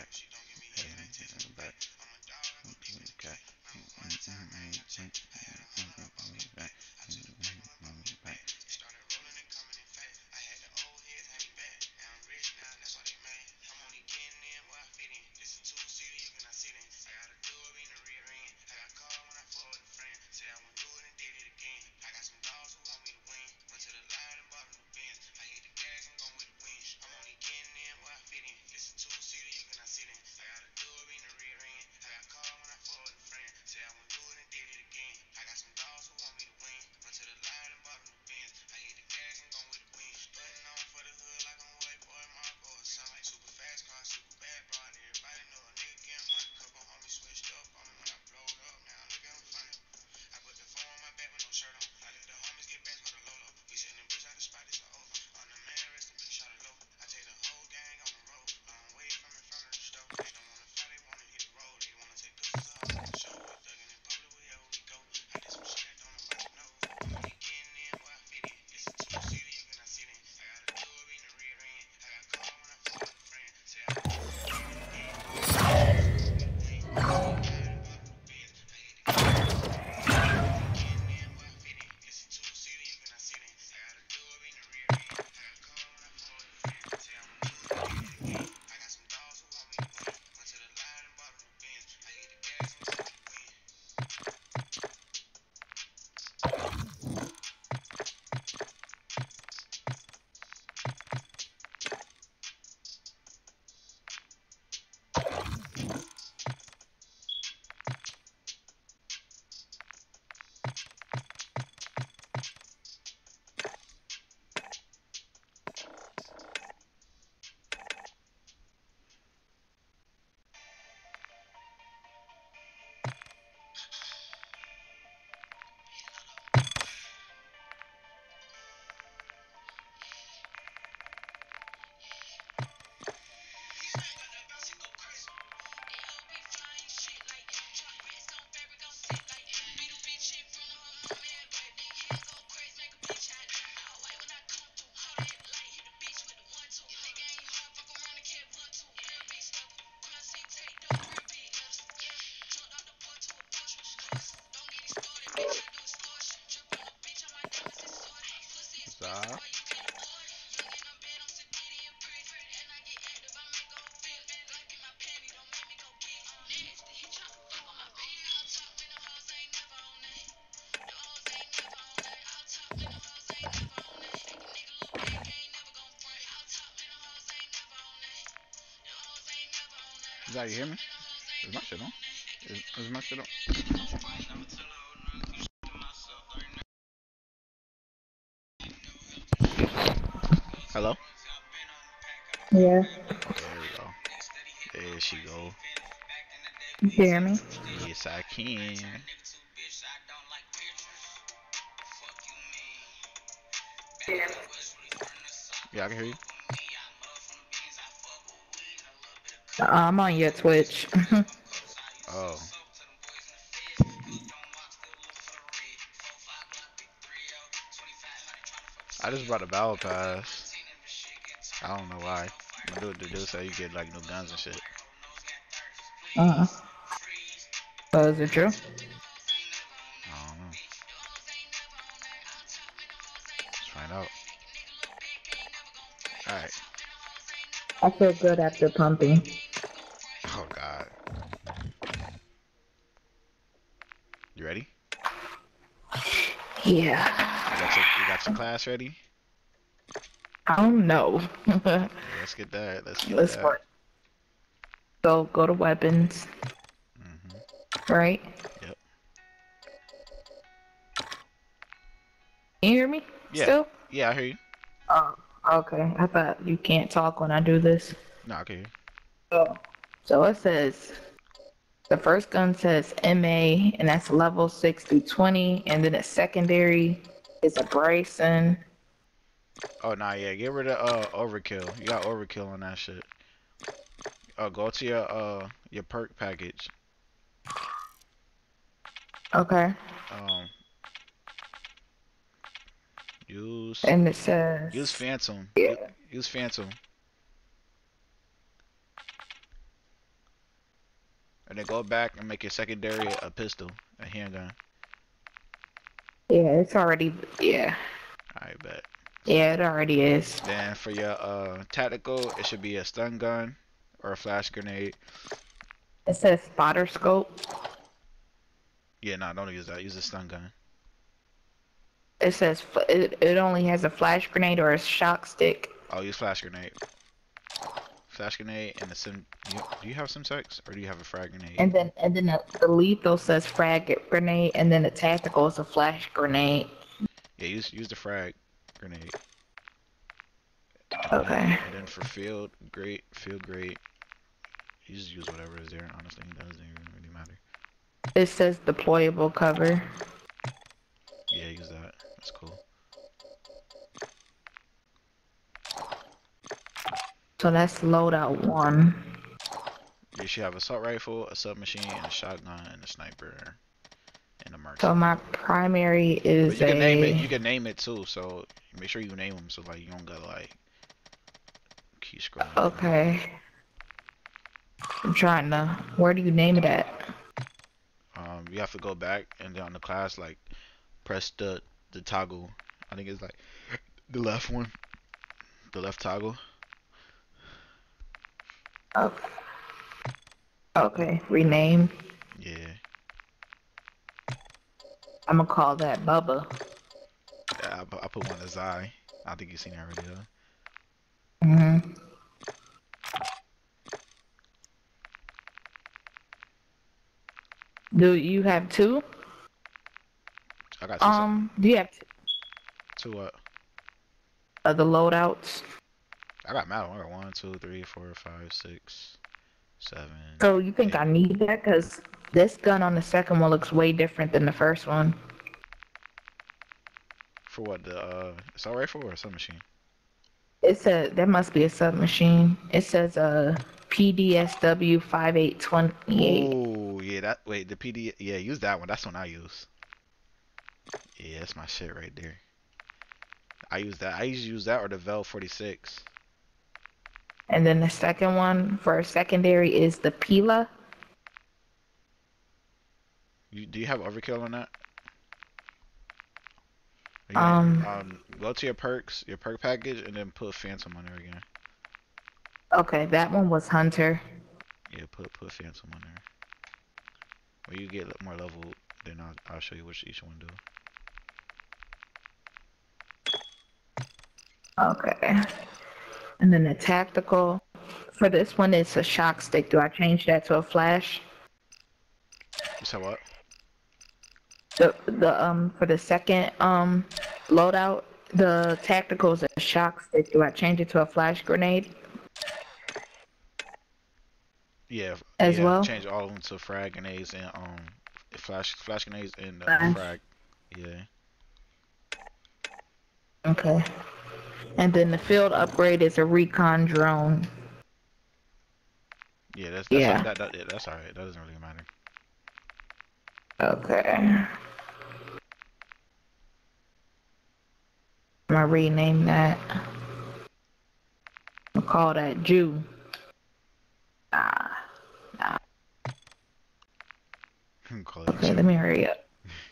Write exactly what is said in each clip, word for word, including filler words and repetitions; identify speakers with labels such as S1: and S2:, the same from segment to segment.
S1: back. Hey, I'm back. Okay. Back. Back. Stop. Zach, you hear me? Is my shit on? Is, is my shit on? Hello?
S2: Yeah,
S1: There we go. There she go.
S2: you hear me?
S1: Yes, I can. Yeah, I can hear you.
S2: Uh, I'm on your Twitch.
S1: Oh, I just brought a battle pass. I don't know why. I'm gonna do it to do so you get like new guns and shit.
S2: uh, uh, is it true?
S1: I don't know. Let's find out. Alright.
S2: I feel good after pumping.
S1: Oh god. You ready? You
S2: Yeah.
S1: got your you got your class ready?
S2: I don't know.
S1: Yeah, let's get that. Let's get
S2: Let's
S1: that.
S2: work. Go go to weapons,
S1: Mhm.
S2: right?
S1: Yep.
S2: Can you hear me
S1: Yeah.
S2: still?
S1: Yeah, I hear you.
S2: Oh, okay. I thought you can't talk when I do this.
S1: No, I can hear you.
S2: Oh. So it says the first gun says M A, and that's level six through twenty, and then the secondary is a Bryson.
S1: Oh nah, yeah. Get rid of uh overkill. You got overkill on that shit. Uh, go to your uh your perk package.
S2: Okay.
S1: Um, use
S2: And it
S1: use
S2: says,
S1: phantom.
S2: yeah.
S1: Use, use phantom. and then go back and make your secondary a pistol, a handgun.
S2: Yeah, it's already. Yeah.
S1: I bet.
S2: Yeah, it already is.
S1: Then for your uh tactical, it should be a stun gun or a flash grenade.
S2: It says spotter scope.
S1: Yeah, no, don't use that. Use a stun gun.
S2: It says f- it, it only has a flash grenade or a shock stick.
S1: I'll use flash grenade. Flash grenade and the sim. You, do you have Simsex or do you have a frag grenade?
S2: And then and then the, the lethal says frag grenade, and then the tactical is a flash grenade.
S1: Yeah, use use the frag grenade. And
S2: Okay.
S1: Then, and then for field, great, field great. You just use whatever is there. Honestly, it doesn't even really matter.
S2: It says deployable cover.
S1: Yeah, use that. That's cool.
S2: So that's loadout one.
S1: You should have assault rifle, a submachine, and a shotgun, and a sniper, and a marksman.
S2: So my primary is
S1: But you can
S2: a...
S1: name it. You can name it too. So make sure you name them. So like you don't gotta like keep scrolling.
S2: Okay. I'm trying to... Where do you name it at?
S1: Um, you have to go back and then on the class like press the the toggle. I think it's like the left one, the left toggle.
S2: Okay. Okay, rename.
S1: Yeah.
S2: I'm gonna call that Bubba.
S1: Yeah, I, put- I put one as I. I think you've seen it already though.
S2: Mm-hmm. Do you have two?
S1: I got two.
S2: Um, do you have
S1: Two what?
S2: uh, the loadouts?
S1: I got mad. I got one, two, three, four, five, six, seven.
S2: So you think
S1: eight.
S2: I need that? Because this gun on the second one looks way different than the first one.
S1: For what? The uh, assault rifle or a submachine?
S2: It says there must be a submachine. It says uh P D S W five eight two eight.
S1: Oh yeah, that wait the P D. Yeah, use that one. That's the one I use. Yeah, that's my shit right there. I use that. I usually use that or the Vel forty-six.
S2: And then the second one for a secondary is the Pila.
S1: You do you have overkill on that? You
S2: Um,
S1: want- um, go to your perks, your perk package, and then put Phantom on there again.
S2: Okay, that one was Hunter.
S1: Yeah, put put Phantom on there. When you get more level, then I'll I'll show you which each one do.
S2: Okay. And then the tactical. For this one, it's a shock stick. Do I change that to a flash?
S1: You said what?
S2: The the um for the second um loadout, the tactical is a shock stick. Do I change it to a flash grenade
S1: Yeah,
S2: as
S1: yeah.
S2: well?
S1: Change all of them to frag grenades and um flash flash grenades and uh,
S2: Flash.
S1: frag. Yeah.
S2: Okay. And then the field upgrade is a recon drone.
S1: Yeah, that's that's
S2: Yeah.
S1: that, that, yeah, that's alright. That doesn't really matter.
S2: Okay. I'm gonna rename that. I'll call that Jew. Nah. Nah.
S1: Call it
S2: Okay,
S1: Jew.
S2: let me hurry up.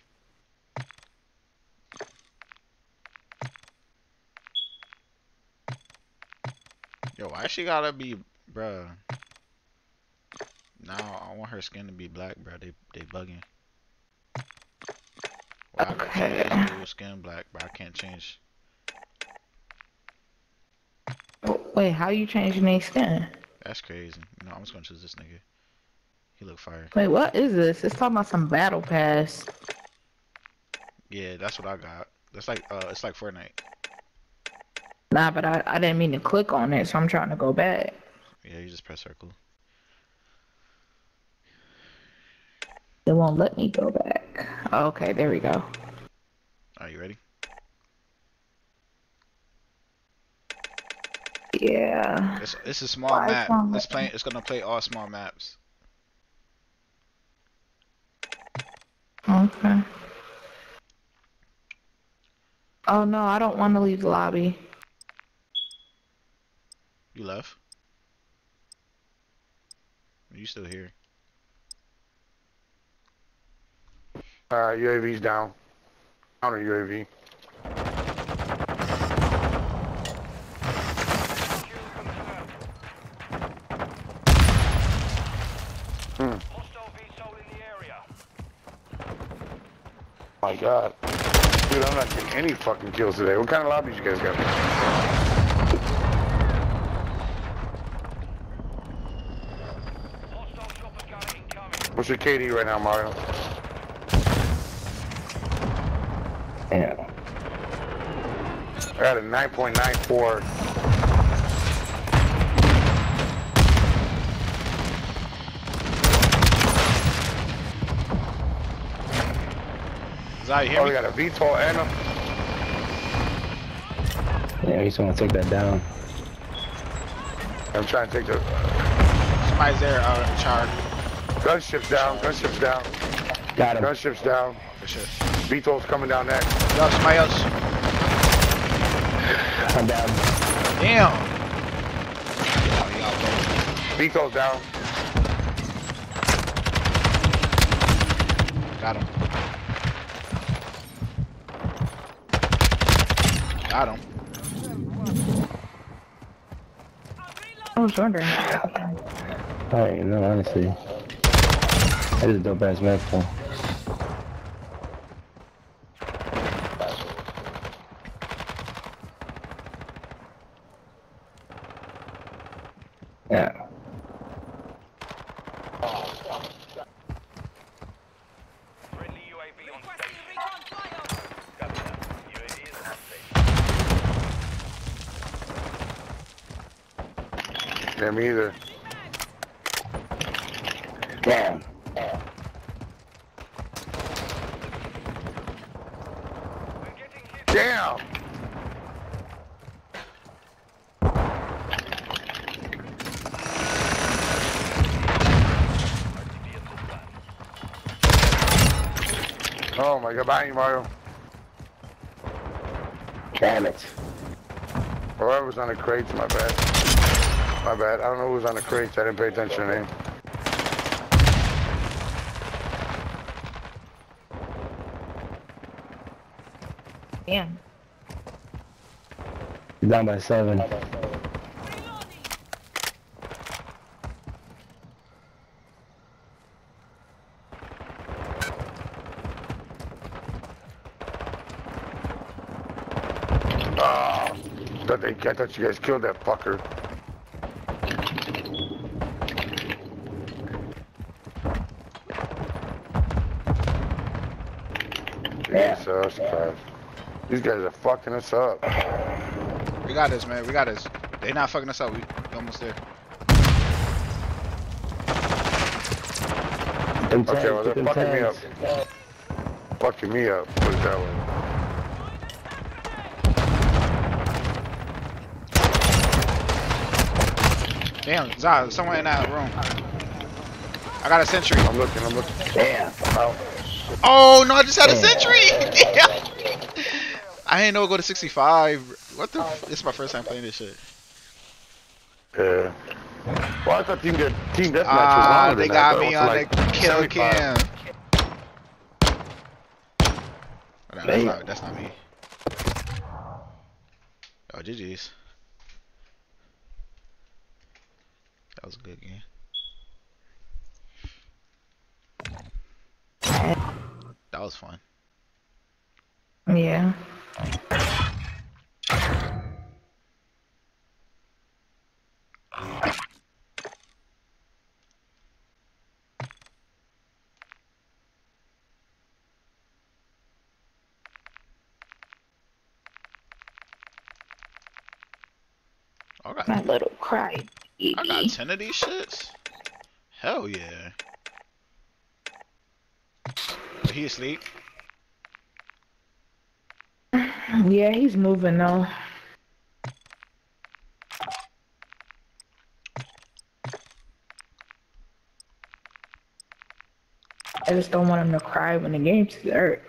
S1: Yo, why she gotta be, bruh? Now I want her skin to be black, bruh. They they bugging. Well, I can change
S2: Okay.
S1: this dude's skin black, but I can't change.
S2: Wait, how you changing their skin?
S1: That's crazy. You know, I'm just gonna choose this nigga. He look fire.
S2: Wait, what is this? It's talking about some battle pass.
S1: Yeah, that's what I got. That's like uh, it's like Fortnite.
S2: Nah, but I, I didn't mean to click on it, so I'm trying to go back.
S1: Yeah, you just press circle.
S2: It won't let me go back. Okay, there we go.
S1: Are you ready?
S2: Yeah.
S1: It's it's a small
S2: Why
S1: map.
S2: can't
S1: It's
S2: I-
S1: playing. It's gonna play all small maps.
S2: Okay. Oh no, I don't want to leave the lobby.
S1: You left? You still here?
S3: Alright, U A V's down. Counter U A V. Hmm. My God. Dude, I'm not getting any fucking kills today. What kind of lobbies you guys got? What's your K D right now, Mario?
S4: Yeah.
S3: I got a nine point nine four.
S1: Zai, you hear
S3: Oh,
S1: me?
S3: we got a V TOL and a...
S4: Yeah, he's gonna take that down.
S3: I'm trying to take the...
S1: Somebody's there, uh, Char.
S3: Gunship's down, gunship's down.
S4: Got him.
S3: Gunship's down.
S1: For sure.
S3: V TOL's coming down next.
S1: Yo, somebody else.
S4: I'm down.
S1: Damn. Oh, y'all
S3: V TOL's down.
S1: got him. Got him.
S2: I was wondering.
S4: Alright, no, honestly. That is a dope ass map, though. Yeah.
S3: Yeah, me either.
S4: Damn.
S3: Damn! Oh my God, behind you, Mario.
S4: Damn it.
S3: Whoever's on the crates, my bad. My bad. I don't know who was on the crates. I didn't pay attention to name.
S2: Damn.
S4: He's down by seven.
S3: Oh, thought they, I thought you guys killed that fucker.
S4: Yeah.
S3: Jesus Christ. These guys are fucking us up.
S1: We got this, man. We got this. They not fucking us up. We we almost there.
S4: Them
S3: Okay, well,
S4: tags,
S3: they're
S4: them
S3: fucking me up.
S4: tags.
S3: Fucking me up. Put it that way.
S1: Damn, Zai, somewhere in that room. I got a sentry.
S3: I'm looking, I'm looking.
S4: Damn.
S3: Oh,
S1: Oh no, I just had a
S4: Damn.
S1: sentry. Damn. I didn't know it go to sixty-five. What the? F this is my first time playing this shit.
S3: yeah. Well, I thought Team, De team Deathmatch was
S1: Ah,
S3: longer
S1: they
S3: than that.
S1: got
S3: I
S1: me
S3: thought
S1: on
S3: it was
S1: the
S3: like
S1: kill
S3: seventy-five.
S1: cam. Oh, no, that's not. That's not me. Oh, G G's. That was a good game. That was fun.
S2: Yeah.
S1: I got,
S2: My little cry
S1: I got
S2: baby.
S1: ten of these shits. Hell yeah. But he asleep.
S2: Yeah, he's moving though. I just don't want him to cry when the game starts.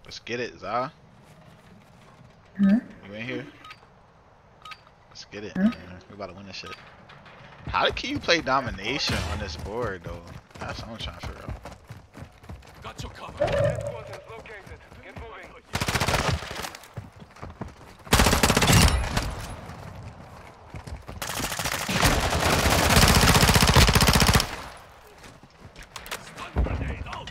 S1: Let's get it, Za.
S2: Hmm?
S1: You in here? Let's get it.
S2: Hmm?
S1: Man. We about to win this shit. How can you play domination on this board, though? That's what I'm trying to figure out.
S5: Got your cover. Headquarters located. Get moving. Stun grenade out.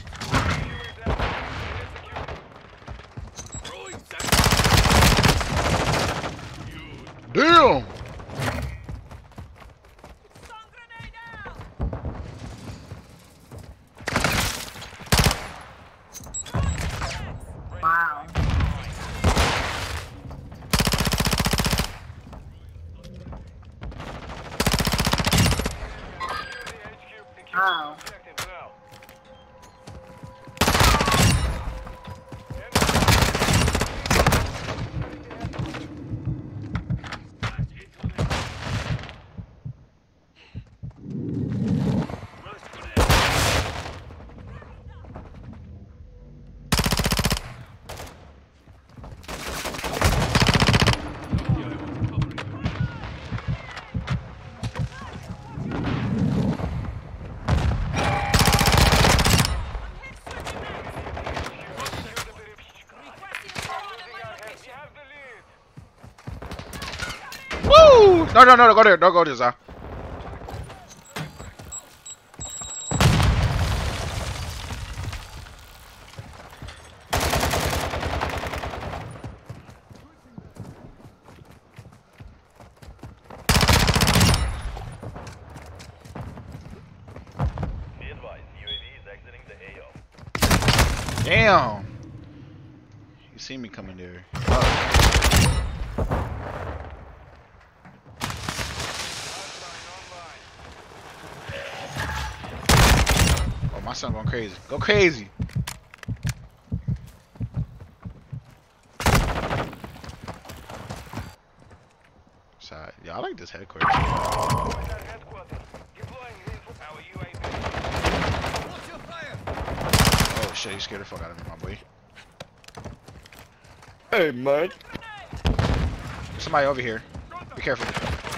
S5: Throwing second.
S1: Damn!
S2: Wow. Wow.
S1: Woo! No, no, no, go there. Don't go there, Za. Damn! You see me coming there. Oh. Oh, my son going crazy. Go crazy! Side. Yeah, I like this headquarters. Oh shit, you scared the fuck out of me, my boy.
S3: Hey, man.
S1: There's somebody over here. Be careful.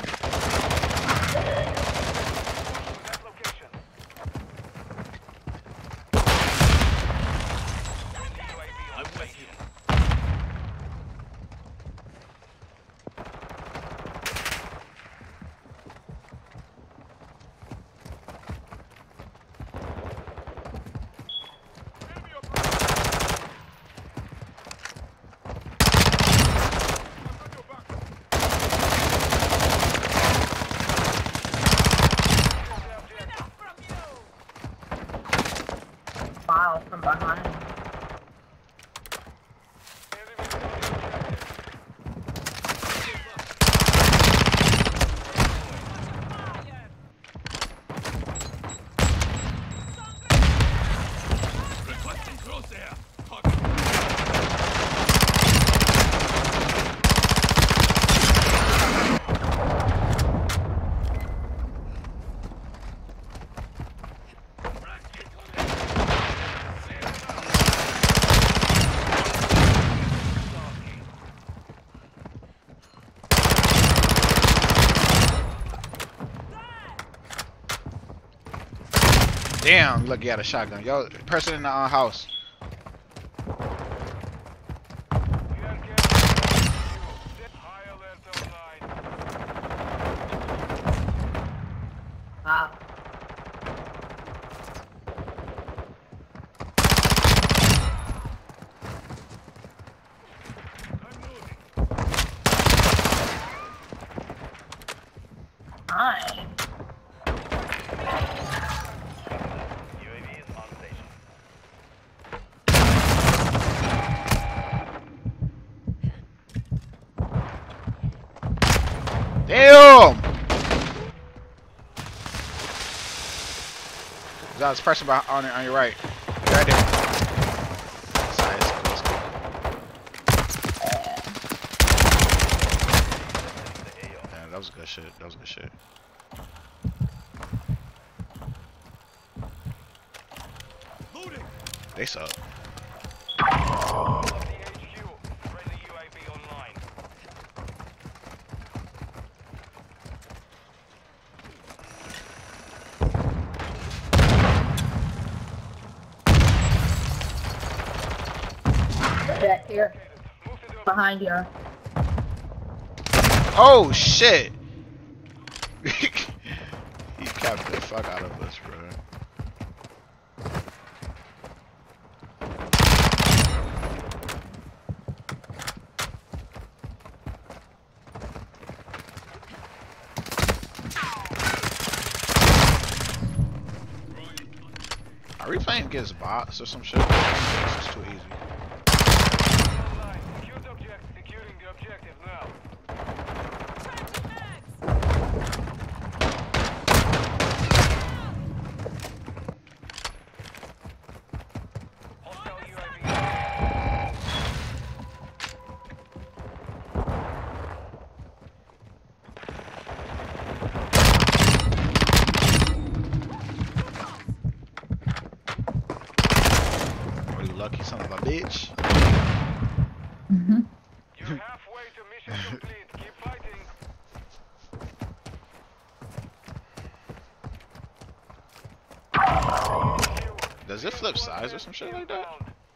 S2: Wow, from behind.
S5: Requesting crosshair.
S1: Damn, look, you had a shotgun. Yo, person in the uh, house.
S2: Wow. Hi.
S1: Damn! That was person behind, on, on your right. Right there. Sorry, it's cool, it's cool. Damn, that was good shit. That was good shit. They suck.
S5: Of the H Q. Friendly U A V online.
S2: Back here. Behind you.
S1: Oh shit! He capped the fuck out of us, bro. Are we playing against bots or some shit? This is too easy.
S5: Online. Secure the object. Securing the objective now. Hostile U A V.
S1: Oh, you lucky son of a bitch.
S2: Mm-hmm.
S5: You're halfway to mission complete. Keep fighting.
S1: Does it flip sides or some shit like that?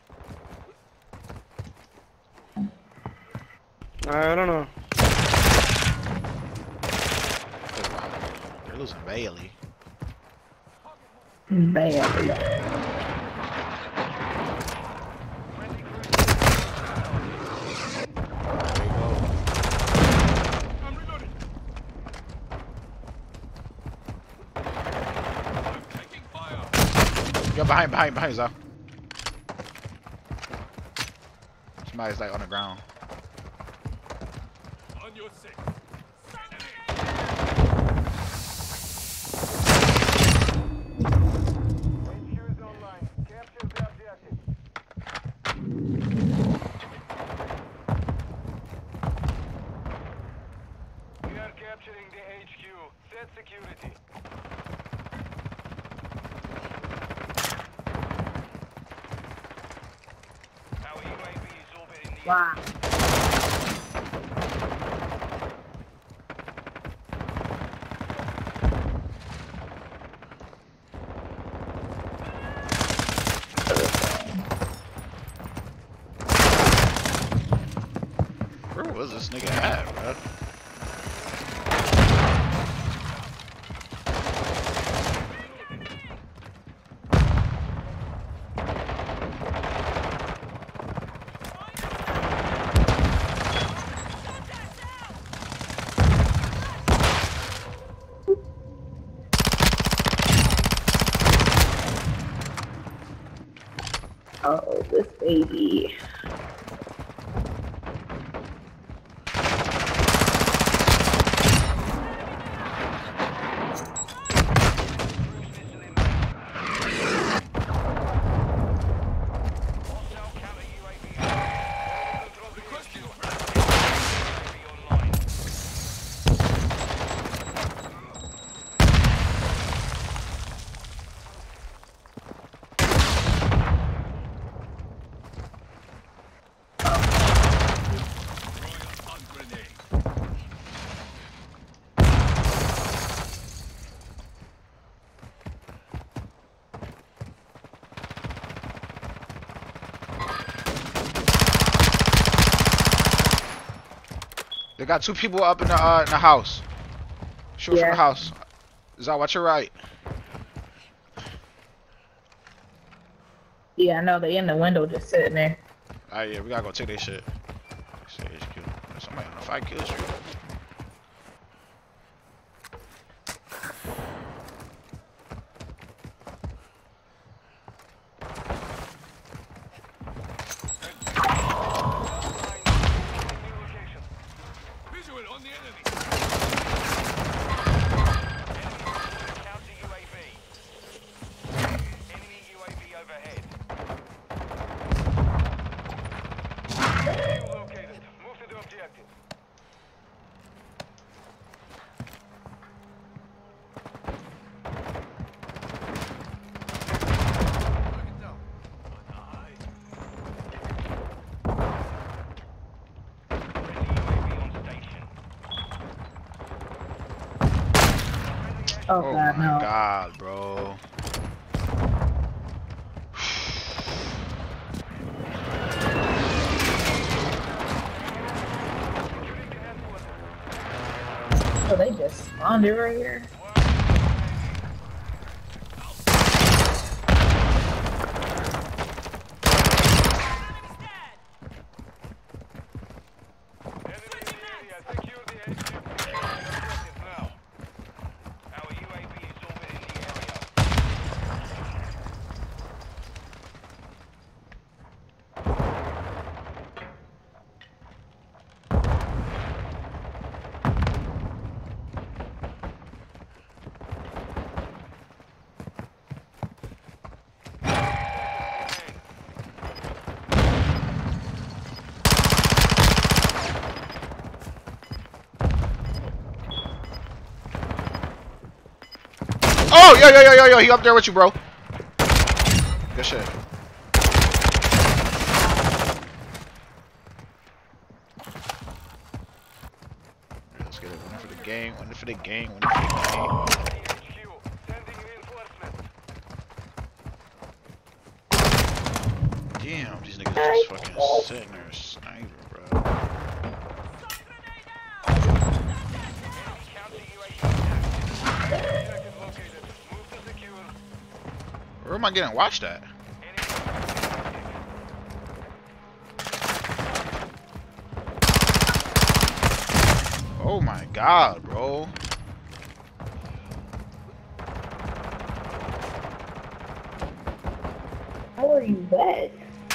S3: I don't know.
S1: They're losing Bailey.
S2: Barely.
S5: I'm reloading. I'm taking fire.
S1: Yo, behind, behind, behind, Zal. Somebody's like on the ground.
S5: On your six. We are capturing the H Q. Set security. Our U A V is orbiting the
S2: Wow.
S1: Where was this nigga at, bro?
S2: Oh, this baby.
S5: hostile counter U A V. Requesting friendly U A V online. Stun grenade.
S1: They got two people up in the uh, in the house. Shoot from
S2: Yeah.
S1: the house. Zal, watch your right.
S2: Yeah, I know they in the window just sitting there.
S1: Alright, yeah, we gotta go take their shit. Say H Q. There's somebody on the five kill street.
S5: Visual on the enemy. Counter U A V. Enemy U A V overhead. View located. Move to the objective.
S2: Oh,
S1: Oh
S2: God,
S1: my
S2: no.
S1: god, bro.
S2: So they just spawned it right here.
S1: Oh, yo, yo, yo, yo, yo, he up there with you, bro. Good shit. Let's get it. One for the gang, one for the gang, one for the gang. Damn, these niggas just fucking sitting there sniper, bro. Where am I getting watched at? Oh my god, bro.
S2: How are you wet?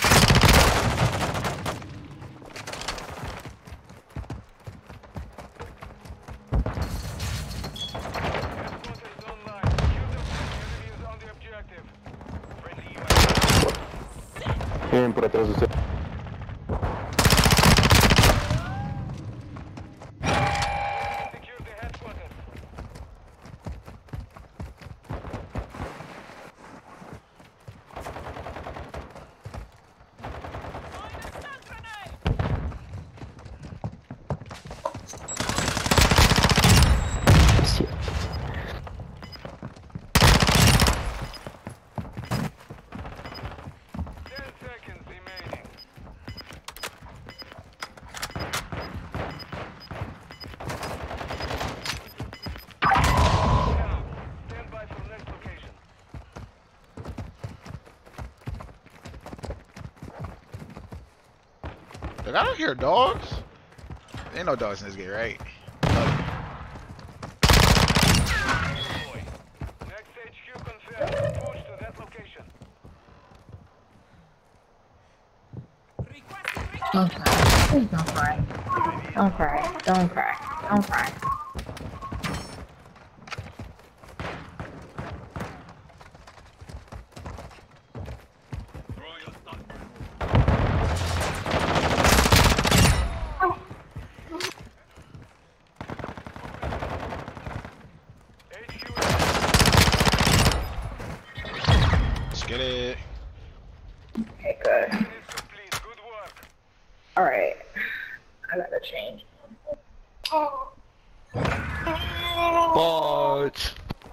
S4: Vienen por atrás de usted.
S1: Look, I don't hear dogs. Ain't no dogs in this game, right?
S5: Next H Q confirmed. Push to that location.
S2: Don't cry. Please don't cry. Don't cry. Don't cry. Don't cry.
S1: Let's get it.
S2: Okay, good.
S5: Complete. Good work.
S2: Alright. I gotta change.
S3: But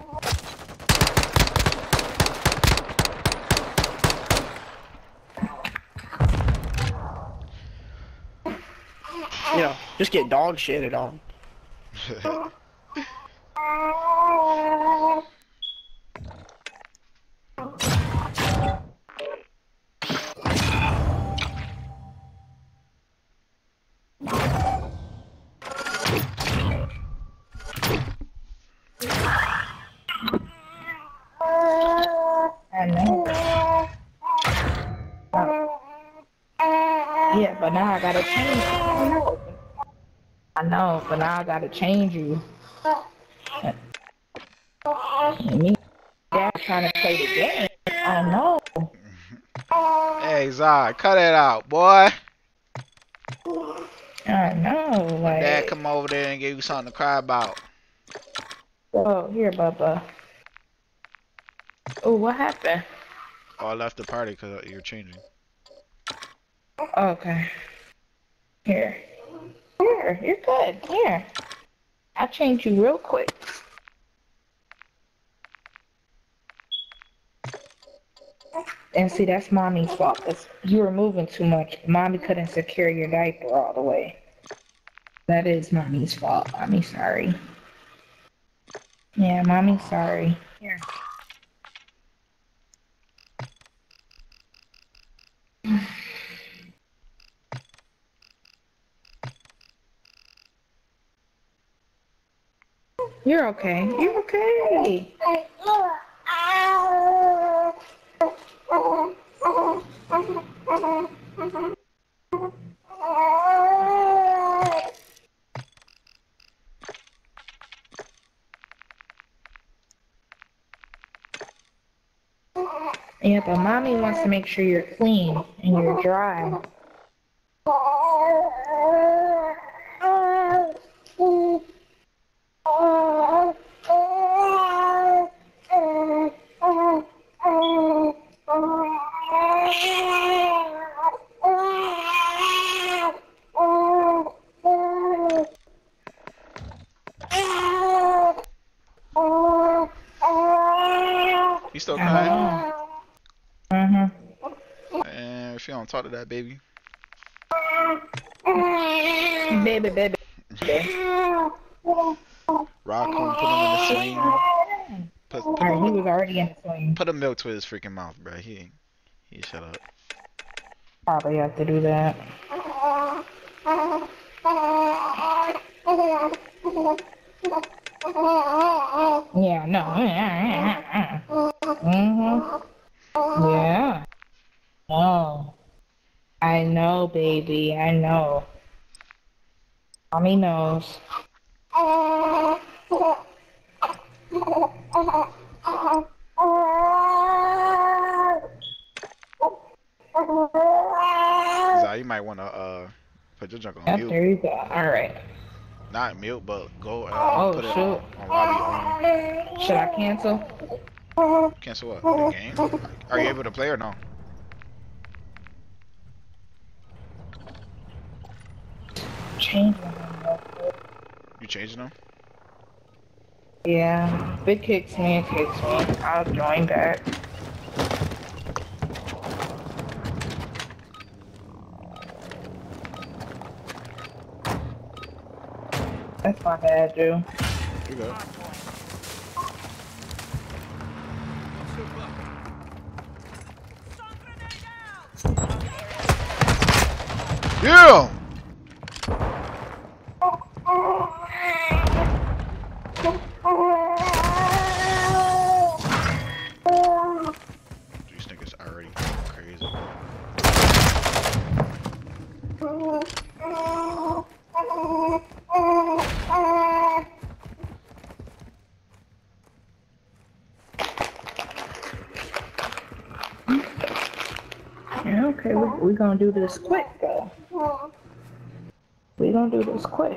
S6: You know, just get dog shitted on.
S2: I know. Yeah, but now I gotta change you. I know, but now I gotta change you. And me, dad trying to play the game. I know.
S1: Hey, Zod, cut it out, boy.
S2: I know. Like,
S1: Dad come over there and give you something to cry about.
S2: oh, here, Bubba. Oh, what happened?
S1: Oh, I left the party because you're changing.
S2: Okay. Here. Here, you're good. Here. I'll change you real quick. And see, that's mommy's fault. 'Cause you were moving too much. Mommy couldn't secure your diaper all the way. That is mommy's fault. Mommy's sorry. Yeah, mommy's sorry. Here. You're okay. You're okay. Yeah, but mommy wants to make sure you're clean and you're dry.
S1: You still crying?
S2: Mm-hmm.
S1: And if you don't talk to that baby.
S2: Baby, baby.
S1: Rock him, put him in the swing. Put, put,
S2: Alright, he
S1: a,
S2: was already in the swing.
S1: put a milk to his freaking mouth, bro. He, he shut up.
S2: Probably have to do that. Yeah, no. Mm-hmm. Yeah. No. I know, baby. I know. Mommy knows.
S1: Zai, you might want to uh put your junk on
S2: Yep,
S1: mute.
S2: there you go. Alright.
S1: Not mute, but go uh,
S2: Oh,
S1: put it
S2: shoot.
S1: on, on lobby
S2: Should I cancel?
S1: on. Cancel what? The game? Are you able to play or no?
S2: Change.
S1: You changing them?
S2: Yeah. If it kicks me, it kicks me. I'll join back. That's my bad, Drew.
S1: You go. Yeah! These niggas already crazy.
S2: Yeah, okay, we we gonna do this quick though. We gonna do this quick.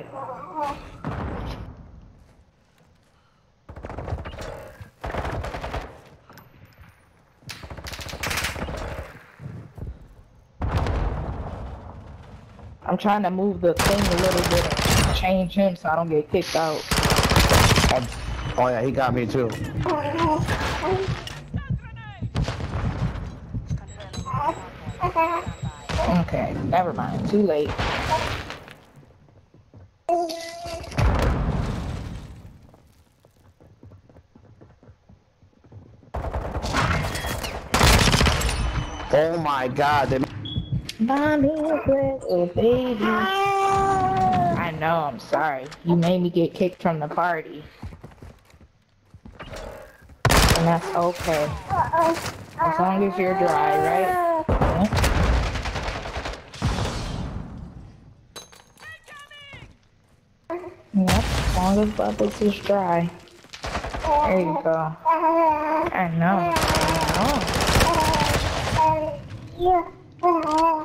S2: I'm trying to move the thing a little bit and change him so I don't get kicked out.
S4: Oh yeah, he got me too.
S2: Okay, never mind. Too late.
S4: Oh my god, they
S2: Mommy, little baby. I know, I'm sorry. You made me get kicked from the party. And that's okay. As long as you're dry, right? Yeah. Yep, as long as Bubbles is dry. There you go. I know. I know.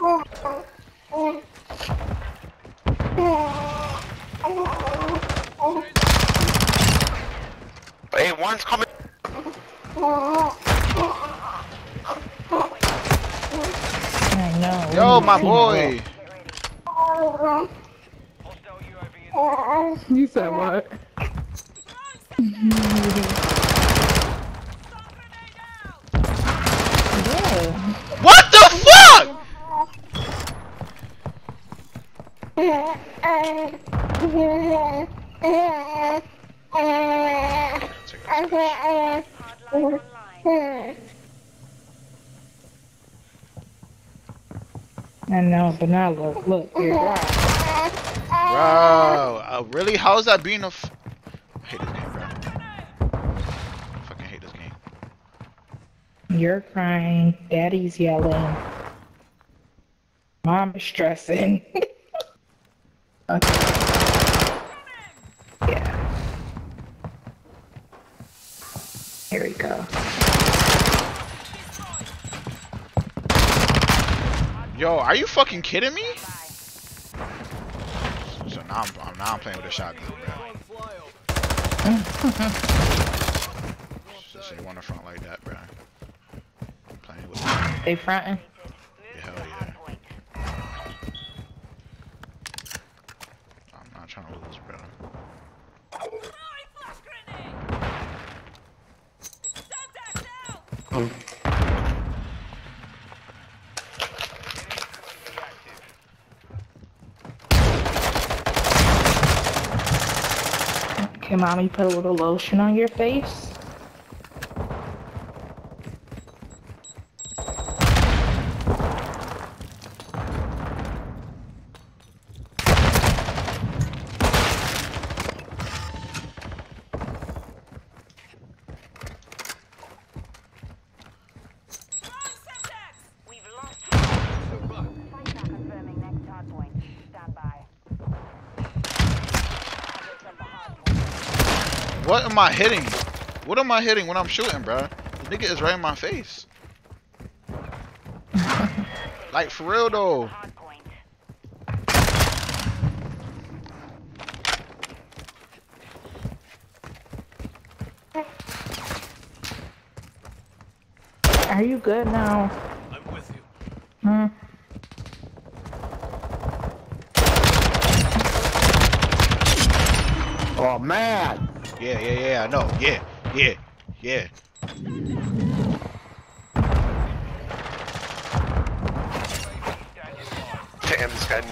S3: Hey, one's coming.
S2: I know.
S1: Yo, my boy!
S5: Hostile U A V in
S2: You said what? Yeah,
S5: Hardline online.
S2: I know, but now look, look, you're dry.
S1: Bro, uh, really? How is that being a f I hate this game, bro. I fucking hate this game.
S2: You're crying. Daddy's yelling. Mom is stressing. Okay. Yeah. Here we go.
S1: Yo, are you fucking kidding me? So now I'm, I'm now I'm playing with a shotgun, bro. Just say one front like that, bro. I'm playing with.
S2: They fronting.
S1: Yeah, hell yeah. I'm not trying to lose, bro.
S6: Um,
S2: Can mommy put a little lotion on your face?
S5: We've lost hard. Fight confirming next hard point. Stand by. Targets at the hard point.
S1: What am I hitting? What am I hitting when I'm shooting, bro? The nigga is right in my face. Like, for real though.
S5: Hard point.
S2: Are you good now?
S7: I'm with you.
S2: Hmm.
S6: oh man!
S1: Yeah, yeah, yeah, I know. Yeah, yeah, yeah.
S3: Damn, this guy.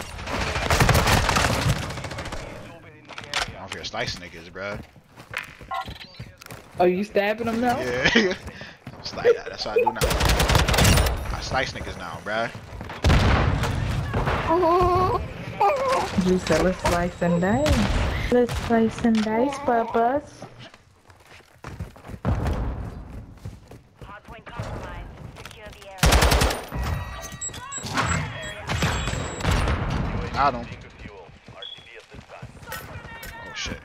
S1: I'm here slicing niggas, bro.
S2: Oh, you stabbing him now?
S1: Yeah. Slice, that's what I do now. I slice niggas now, bruh.
S2: You said let's slice and dice. Let's slice and dice, Papas.
S5: Hard point compromised. Secure the area.
S1: Got him.
S7: Being with fuel. R T B at this time.
S1: Oh shit.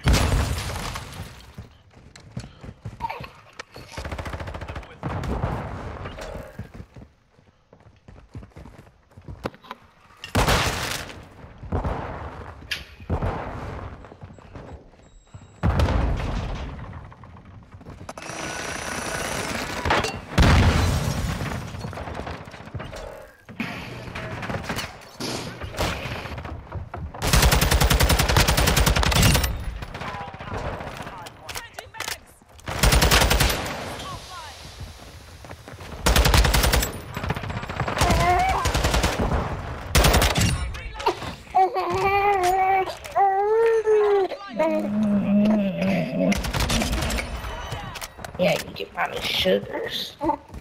S2: Yeah, you get mommy sugars.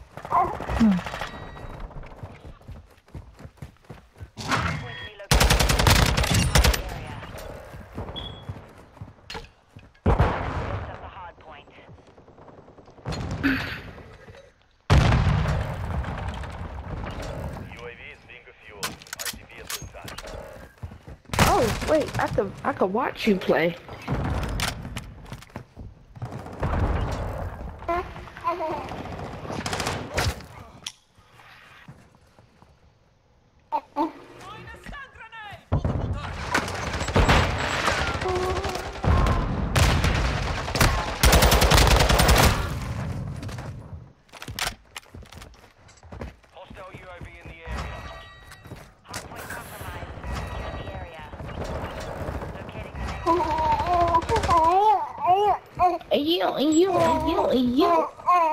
S7: U A V is being refueled. R T B at this time.
S2: Oh, wait, I could I could watch you play.
S5: Hostile U A V in the area. Hardpoint compromised. Secure the area. Locating the next.
S2: You, you, you, you.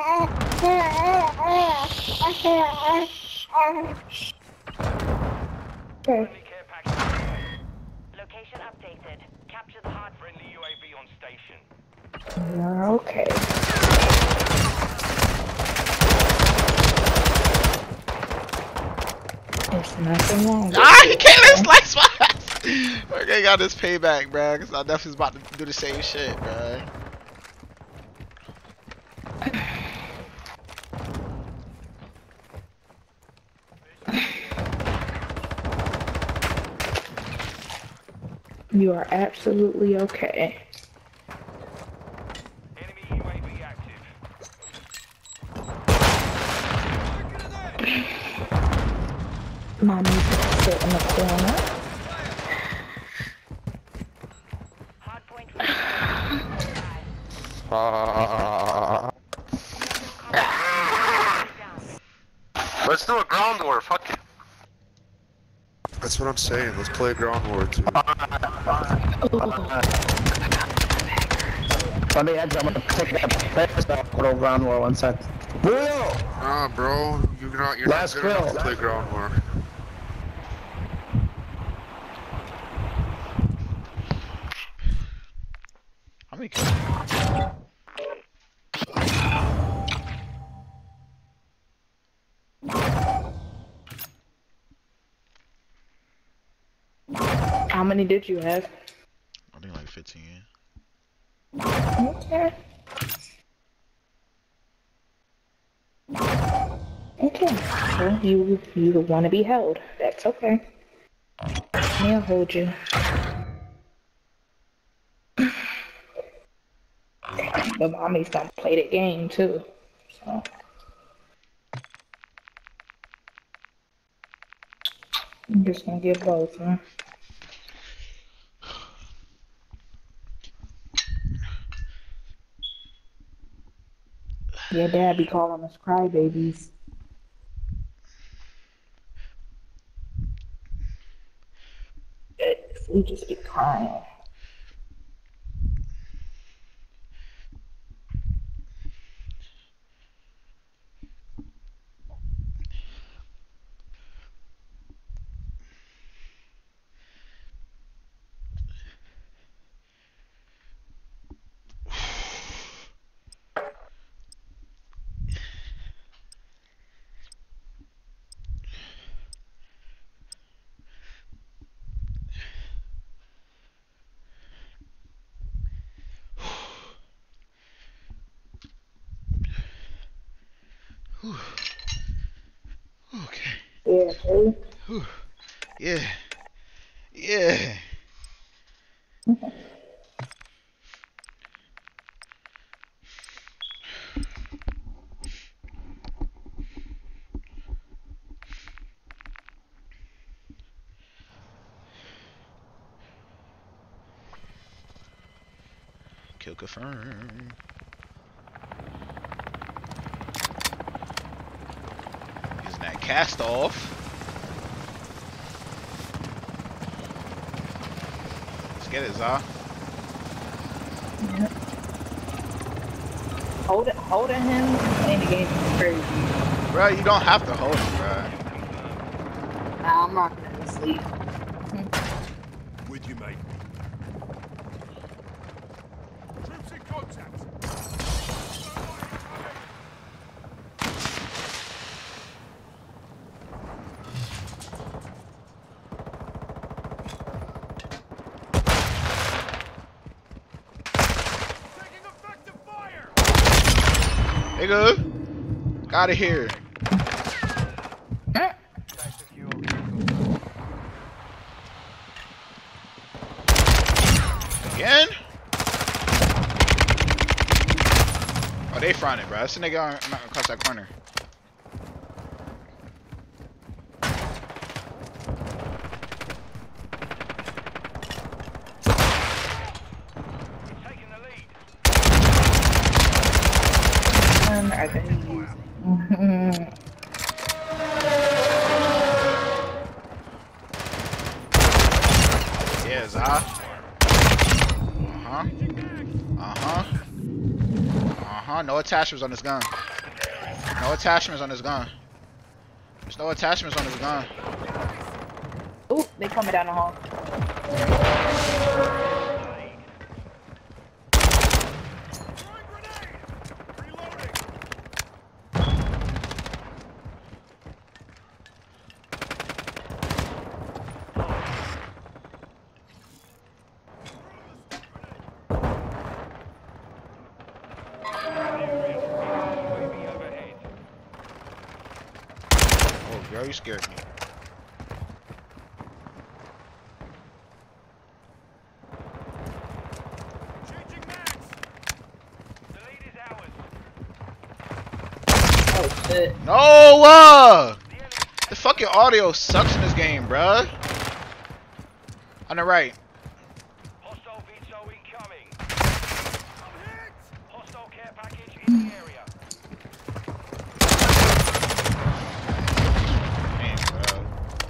S2: Okay.
S5: Friendly care package. Location updated. Capture the hard friendly U A V on station.
S2: You're okay. There's nothing wrong with
S1: Ah,
S2: you.
S1: he can't let slice my ass. Okay, got this payback, bro. Cause I definitely was about to do the same shit, bro.
S2: You are absolutely okay.
S7: Enemy U A V active.
S2: Mommy's gonna sit in the corner.
S5: Hardpoint ready.
S3: Uh,
S5: Down.
S3: let's do a ground war. Fuck it.
S8: That's what I'm saying. Let's play a ground war too.
S6: Let me heads up. I'm gonna take that first little ground war one sec.
S8: Nah, bro. You're not. You're
S6: Last
S8: not good enough
S6: kill.
S8: to play ground war.
S1: How many kills?
S2: How many did you have?
S1: I think like fifteen.
S2: Okay. Okay. Well, you you want to be held. That's okay. I'll hold you. But mommy's gonna play the game too. So. I'm just gonna get both, huh? Your dad be calling us crybabies. We just be crying.
S1: Okay.
S2: Yeah, see?
S1: Whew. Yeah. Yeah. Kill confirmed. Using that cast off. Let's get it, Za.
S2: Yeah. Hold it, holding him and playing the game is crazy.
S1: Bro, you don't have to hold him, bro.
S2: Nah, I'm not gonna sleep.
S7: With you, mate. Troops in contact. Taking effective fire.
S1: Nigga, out of here. Again? Oh, they fronted, bro. That's the nigga on, not across that corner.
S7: Taking the lead.
S2: Um, I can use it.
S1: Yeah, Za. Uh-huh. Uh-huh. Uh-huh. No attachments on this gun. No attachments on this gun. There's no attachments on this gun.
S2: Ooh, they coming down the hall.
S1: You already scared me.
S7: Changing mags.
S5: The lead is ours.
S2: Oh shit.
S1: No! Uh, the fucking audio sucks in this game, bruh. On the right.
S5: Hostile V T O O incoming.
S7: I'm hit.
S5: Hostile care package in the area.
S1: Damn, bruh.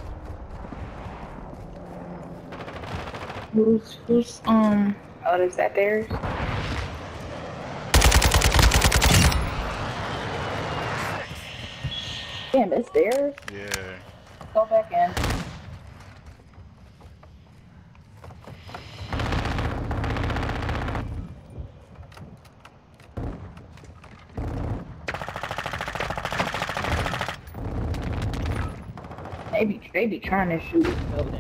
S2: Who's who's um? Oh, is that theirs? Damn, it's theirs.
S1: Yeah.
S2: Go back in. They be, they be trying to shoot this building.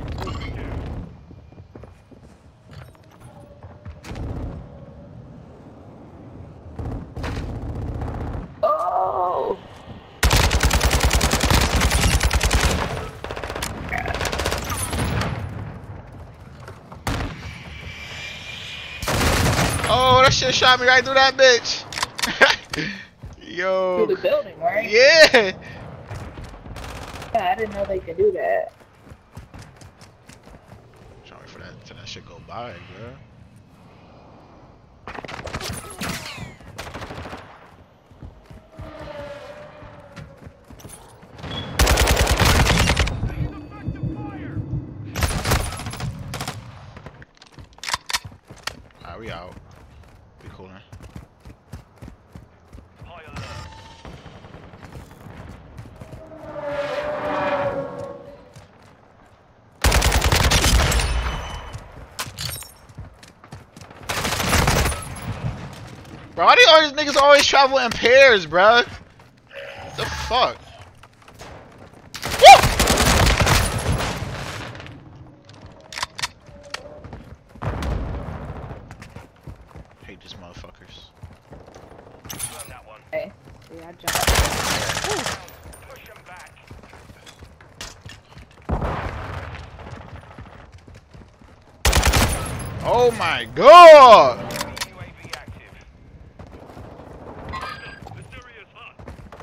S2: Oh!
S1: Oh, that shit shot me right through that bitch. Yo.
S2: Through the building, right?
S1: Yeah.
S2: Yeah, I didn't know they could do that.
S1: Trying to wait for that till that shit go by, bro. Alright, we out. Be cool, man.
S5: High alert.
S1: Bro, why do all these niggas always travel in pairs, bro? What the fuck? Woo! Hate these motherfuckers.
S5: Confirm that one.
S2: Okay. Yeah, I jumped.
S5: Push them back.
S1: Oh my god!
S5: U A V active.
S7: This area is hot.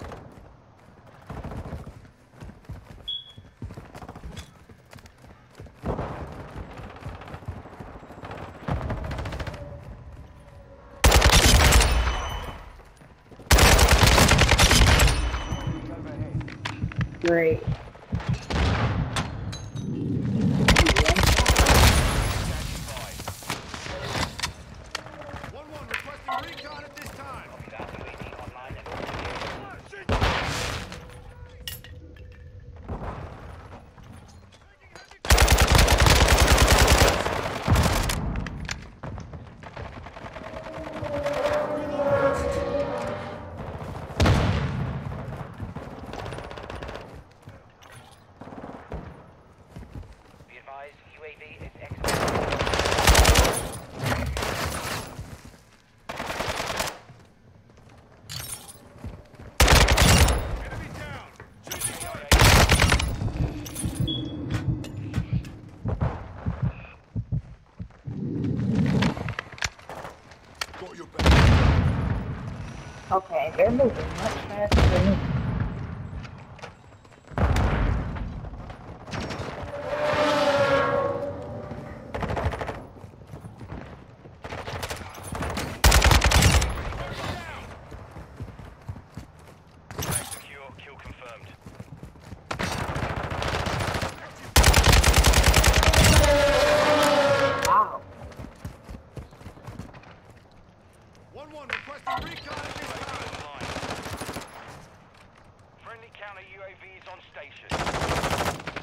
S2: Great.
S7: One one requesting recon at this time.
S5: Be advised, U A V is exiting.
S7: Enemy down. Changing mags. Got your back.
S2: Okay, they're moving much faster than me.
S5: Tag secure, kill confirmed.
S2: Wow.
S7: One one requesting recon at this time.
S5: Online. Friendly counter U A Vs on station.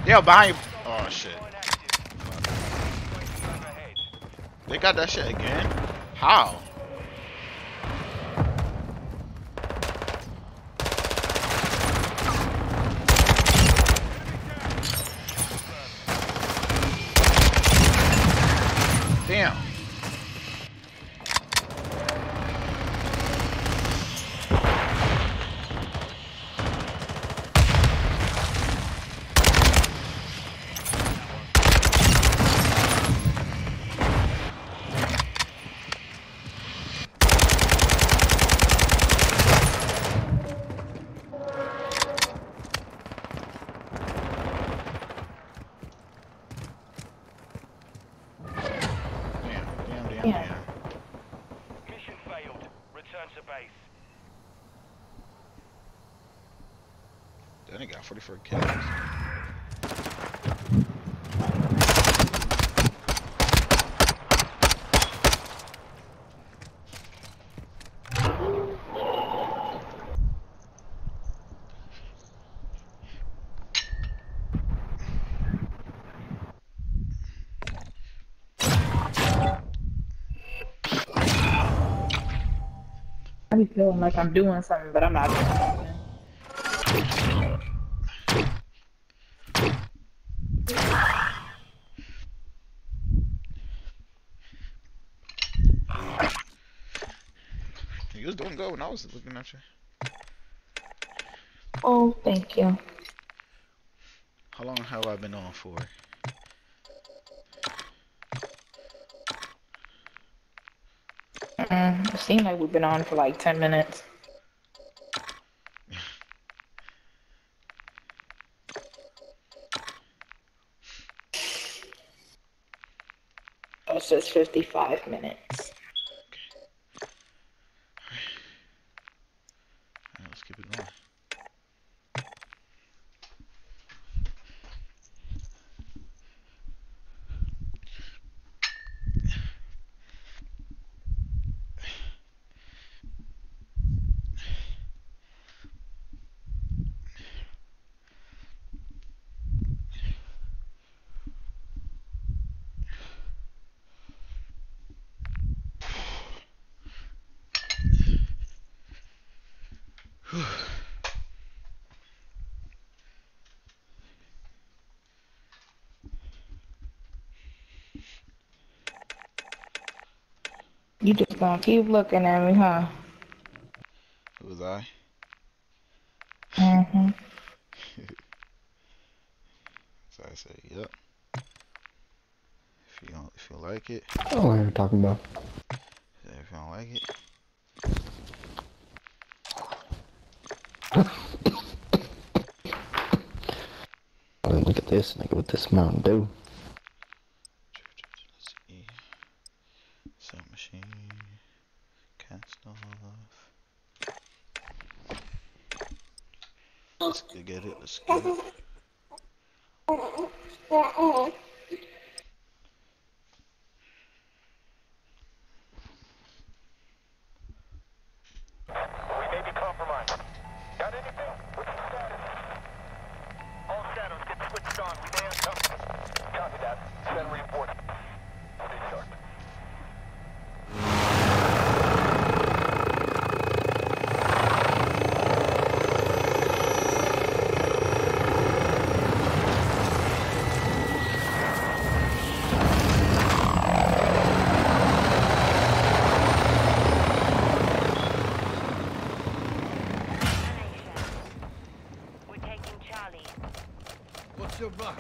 S1: Yo, behind you. Oh shit. They got that shit again? How? Damn.
S2: Yeah.
S5: Mission failed. Return to base.
S1: Then he got forty-four kills.
S2: I be feeling like I'm doing something, but I'm not doing something.
S1: You was doing good when I was looking at you.
S2: Oh, thank you.
S1: How long have I been on for?
S2: Mm, it seemed like we've been on for like ten minutes. Oh, it says fifty-five minutes.
S1: Alright, let's keep it going.
S2: You just gonna keep looking at me, huh?
S1: Who was I?
S2: Mm-hmm.
S1: So I say, yep. If you don't, if you like it,
S4: Oh, what are you talking about?
S1: if you don't like it,
S4: Oh, look at this, nigga, what this Mountain Dew.
S1: let's see. Set machine, cast off. Let's go get it. Let's get it.
S5: We may be compromised. Got anything? What's the status? All shadows get switched on. We may have company. Copy that. Send reinforcements. Stay sharp. We're taking Charlie.
S7: What's your mark?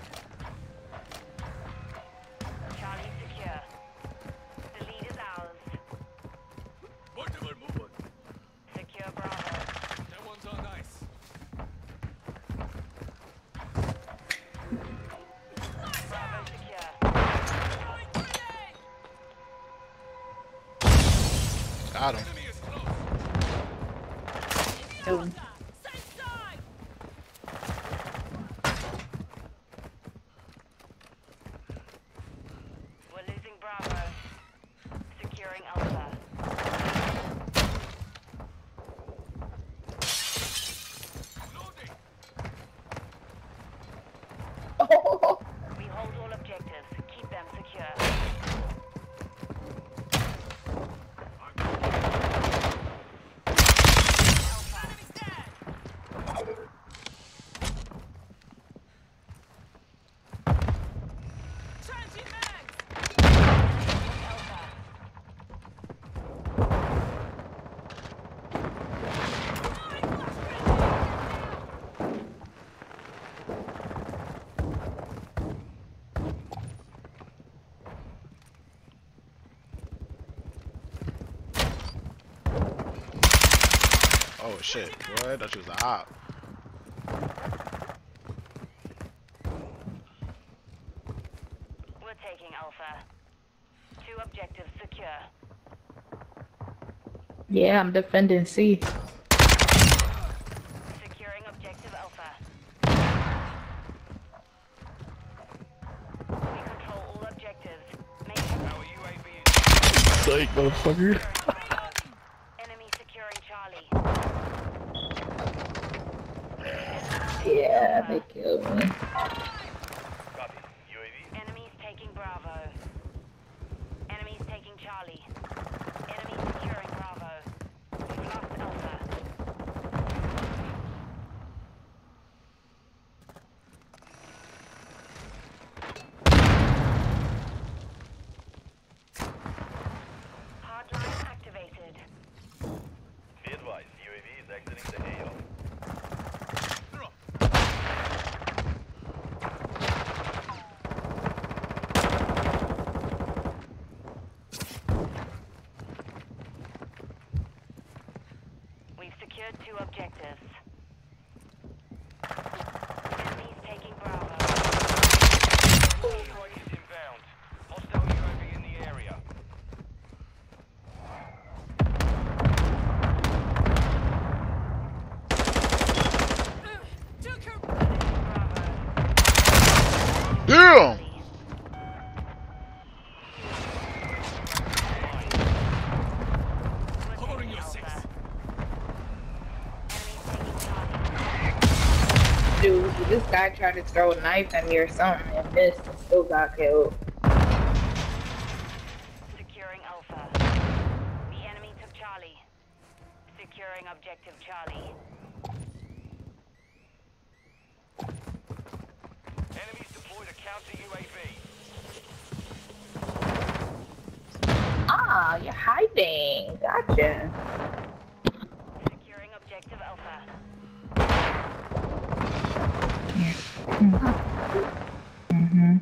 S5: Charlie secure. The lead is ours.
S7: Multiple movement.
S5: Secure Bravo.
S7: That one's on ice.
S5: Bravo secure.
S1: Got him.
S7: Enemy is close.
S2: Ooh.
S5: We're losing Bravo. Securing Alpha.
S7: Loading.
S2: Oh,
S1: Oh shit, boy, I thought she was a op.
S9: We're taking Alpha. Two objectives secure.
S2: Yeah, I'm defending C.
S9: Securing objective Alpha. We control all objectives. Make
S5: Our U A V is
S4: Psych, motherfucker.
S9: enemy securing Charlie.
S2: Yeah, they killed me.
S5: copy. U A V.
S9: Enemies taking Bravo. Enemies taking Charlie. Enemy securing Bravo. We've lost Alpha. Hardline activated.
S5: Be advised, U A V is exiting the A O.
S9: We've secured two objectives. Enemies taking Bravo.
S5: Strike is inbound. Hostile U A V in the area.
S1: Damn!
S9: Covering your six.
S2: Dude, this guy tried to throw a knife at me or something and missed and still got killed.
S9: Securing Alpha. The enemy took Charlie. Securing objective Charlie.
S5: Enemies deployed a counter U A V.
S2: Ah, you're hiding. Gotcha.
S9: Securing objective Alpha.
S2: Mm-hmm.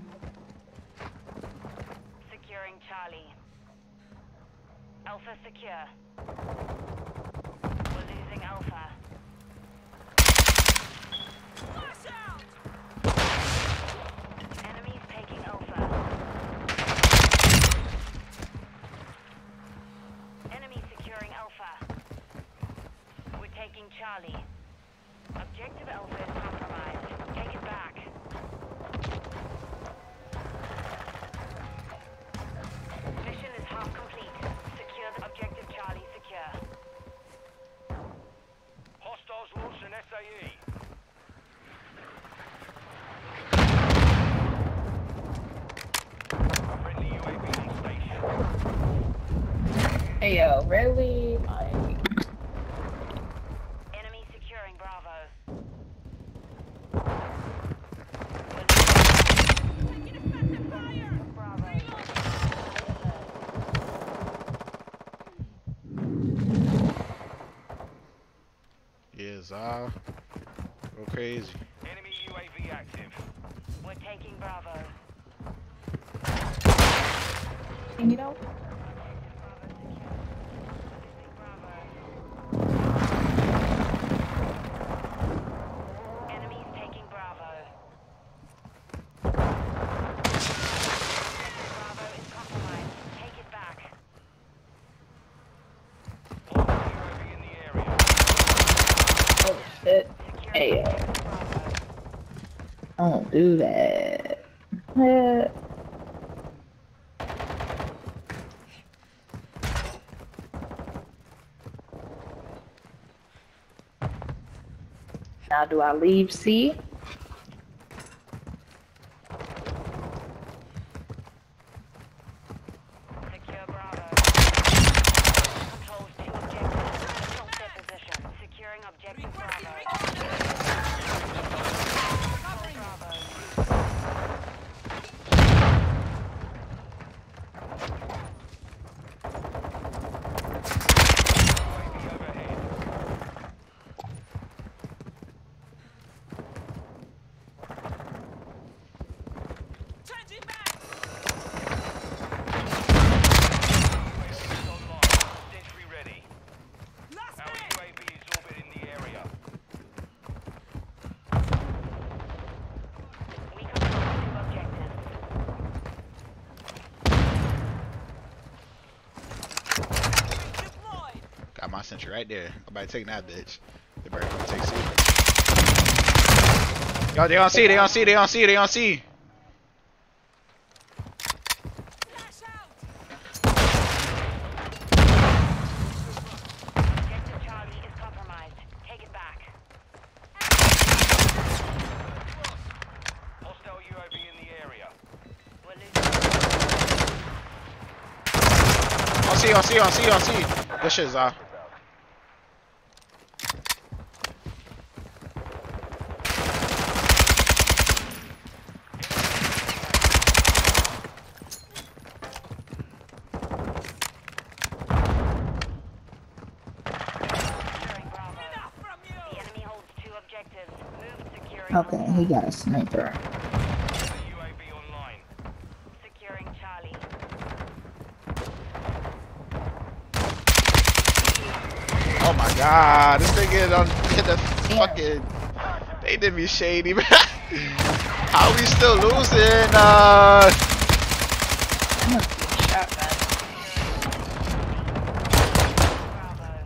S9: Securing Charlie. Alpha secure. We're losing Alpha. Enemies taking Alpha. Enemy securing Alpha. We're taking Charlie. Objective Alpha is compromised. Take it back. Mission is half complete. Secure the objective Charlie secure.
S5: Hostiles launched an S A E. Friendly U A V on station.
S2: Hey yo, really? Like,
S9: Enemy securing Bravo.
S1: Yeah, Zah. Go crazy.
S5: Enemy U A V active.
S9: We're taking Bravo.
S2: you know?
S9: Enemies taking Bravo. Bravo is compromised. Take it back.
S5: Hostile U A V in the area.
S2: Oh shit.
S9: Secure
S2: Hey yo,
S9: Bravo.
S2: don't do that. Eh. Now do I leave C?
S9: Secure Bravo. Controls two objectives. Control their position. Securing objective Bravo. Control Bravo.
S5: U A V overhead.
S1: sentry right there. Nobody taking that bitch. They better come take C. Yo, they on C, they on C, they on C, they on C.
S9: Objective Charlie is compromised. Take it back.
S5: Hostile U A V in the area.
S9: We're losing.
S1: On C, on C, on C, on C. Good shit, Zah.
S9: Securing Bravo. The enemy holds two objectives. Move securing.
S2: Okay, he got a sniper.
S5: U A V online.
S9: Securing Charlie.
S1: Oh my god, this nigga done hit the fucking. They did me shady, man. How we still losing? Uh.
S2: I'm gonna get shot, man.
S9: Bravo.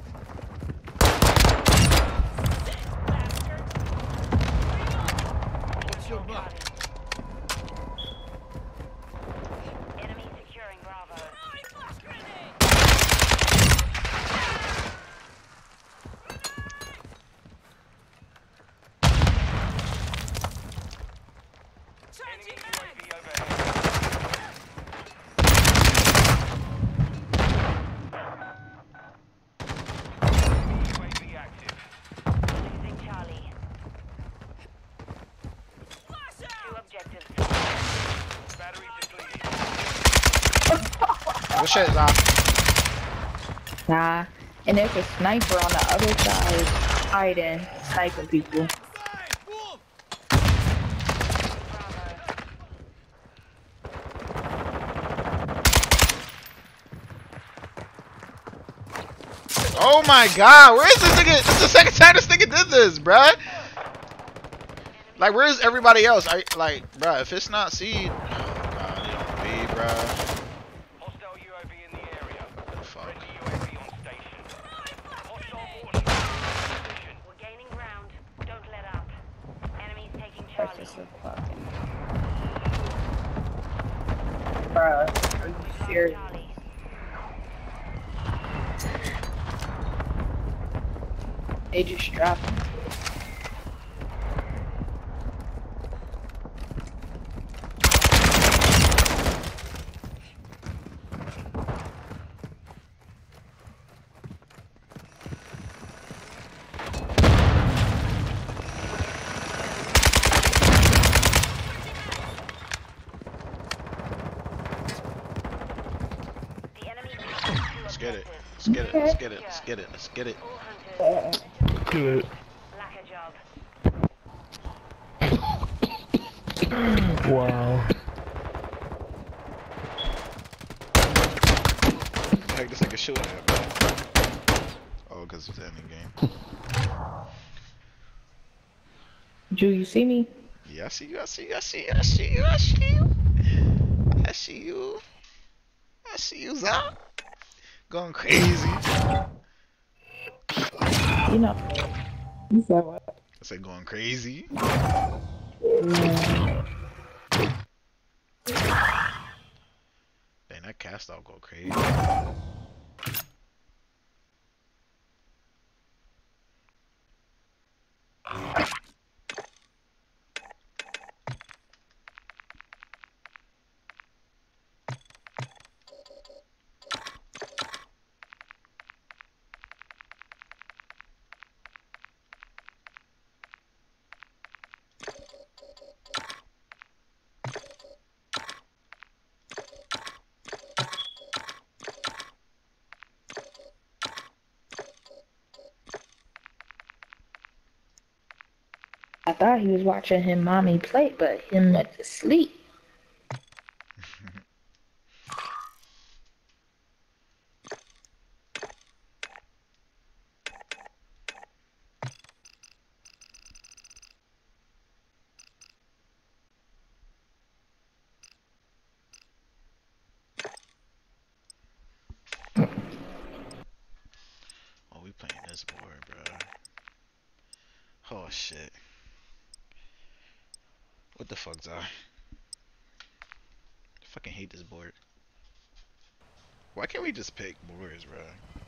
S7: What's your butt?
S9: Enemy securing Bravo.
S5: Enemy U A V overhead. U A V active.
S9: Losing Charlie. Two objectives.
S5: Battery depleted.
S1: Good shit, Zah.
S2: Nah. And there's a sniper on the other side hiding, sniping people.
S7: Side! Move!
S9: Bravo.
S1: Oh my god, where is this nigga? This is the second time this nigga did this, bruh. Like, where is everybody else? I like, bruh, if it's not C, oh god, it don't be, bruh.
S5: Hostile U A V in the area.
S1: Fuck.
S5: Friendly U A V on station. Hostile warning. Position.
S9: We're gaining ground. Don't let up. Enemies taking
S2: That's
S9: Charlie.
S2: just so fucking. Bruh, are you serious?
S9: Charlie.
S2: They just dropped me.
S9: The enemy has two
S1: Let's get it.
S9: objectives.
S1: Let's get it. Let's get it. Let's get it. Let's get it.
S9: All hunters.
S4: Do it.
S9: Lack a job.
S4: Wow.
S1: Heck, this nigga shooting at, bro. Oh, because it's the ending game.
S2: Drew, you see me?
S1: Yeah, I see you. I see you. I see you. I see you. I see you. I see you. I see you, Zah. Going crazy.
S2: You know. You said what?
S1: I said going crazy.
S2: Yeah.
S1: Dang, that cast out go crazy.
S2: I thought he was watching him mommy play, but him went to sleep.
S1: shit. What the fuck, Zai? I fucking hate this board. Why can't we just pick boards, bro?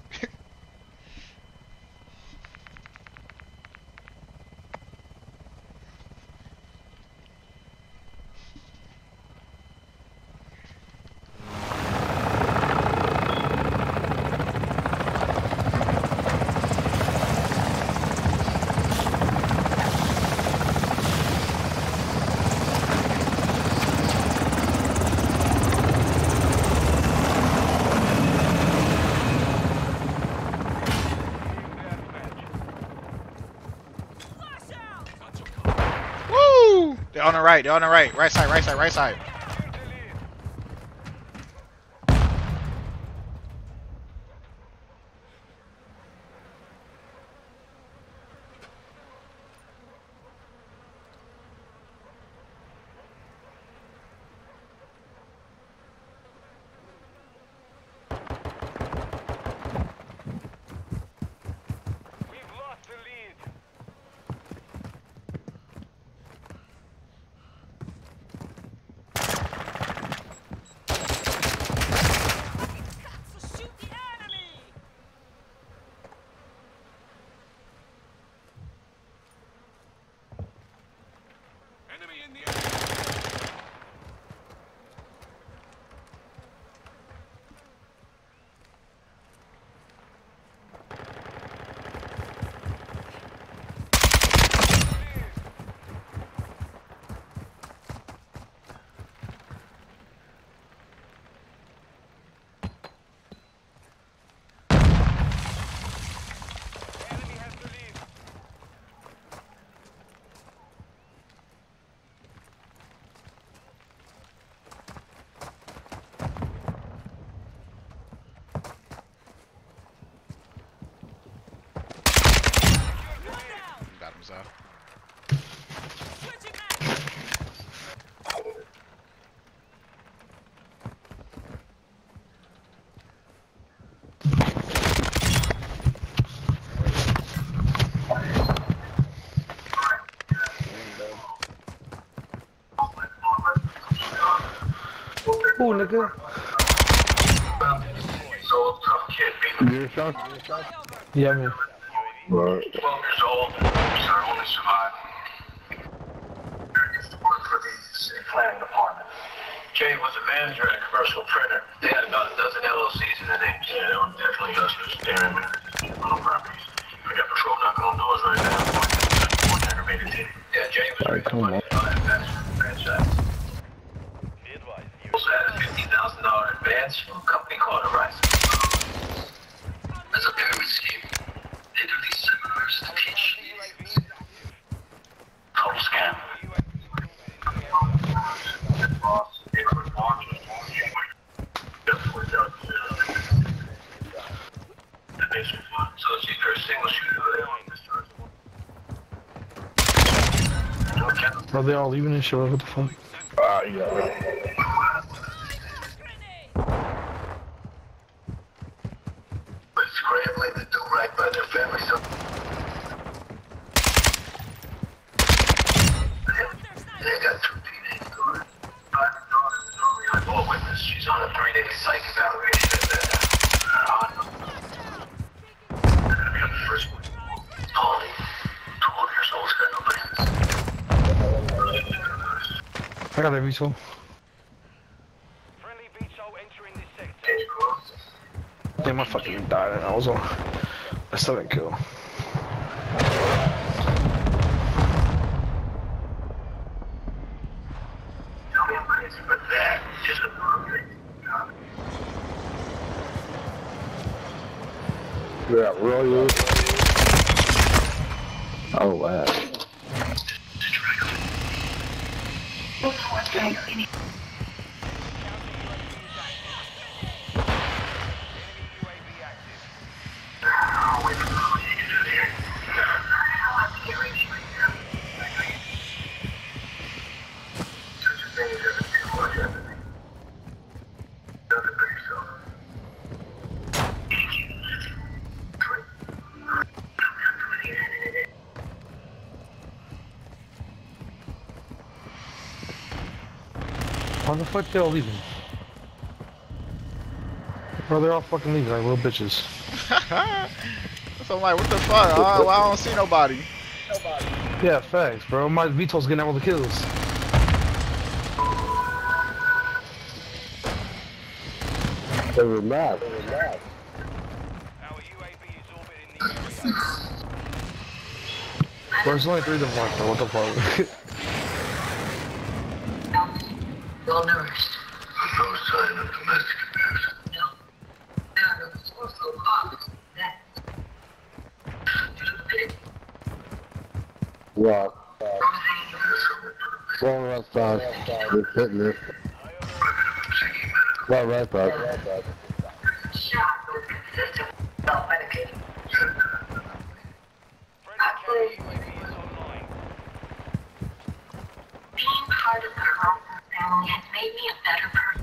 S1: They're on the right. They're on the right. Right side. Right side. Right side. Out.
S3: Ooh, nigga.
S4: You're shot? Yeah, man.
S5: twelve years old, our only survivor. Used to work for the city planning department. Jay was a manager at a commercial printer. They had about a dozen L L Cs in their names. Yeah, they were definitely hustlers. They ran managers on properties. We got patrol knocking on doors right now. One aggravated hit. Yeah, Jay was
S4: Alright, come on.
S5: franchise. He also had a fifty thousand dollars advance from a company called Horizon. That's a pyramid scheme. They do these seminars to teach total scam. So it's either a single shooter or they only discharge.
S4: Are they all leaving this show? What the fuck?
S3: Ah, yeah.
S5: Scrambling to do right by their family. So they got two teenage daughters. Private daughter is a reliable witness. She's on a three-day psych evaluation. The first one, Polly, twelve years old, got no plans.
S4: I got every soul.
S5: Friendly Beach entering this sector.
S4: Damn, I fucking died and I was on a seven kill.
S5: But that is a perfect.
S4: Yeah, really? Oh, wow.
S10: How the fuck they all leaving? Bro, they're all fucking leaving like little bitches.
S1: So I'm like, what the fuck? Oh, well, I don't see nobody.
S10: Yeah, facts, bro. My Vito's getting all the kills.
S4: They were mad. They were mad.
S7: Our U A V is orbiting the area.
S10: Bro, there's only three of them left, bro. What the fuck?
S5: Well nourished. No sign of domestic abuse. No. No, it's also hot.
S4: Yeah. Wrong restaurant. We're fitness. Right, right, right.
S5: Shot was consistent with self-medicating.
S7: Friendly counter U A V is online.
S5: Being part of the Carlson family has made me a better person.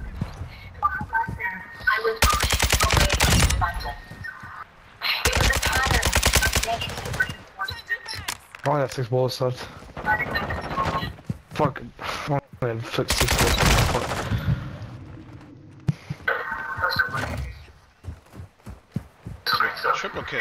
S5: I was pushed away from abundance. It was a pattern of negative reinforcement.
S10: I only have six bullets left. Fuck. I only have six bullets. Fuck.
S1: Triple kill.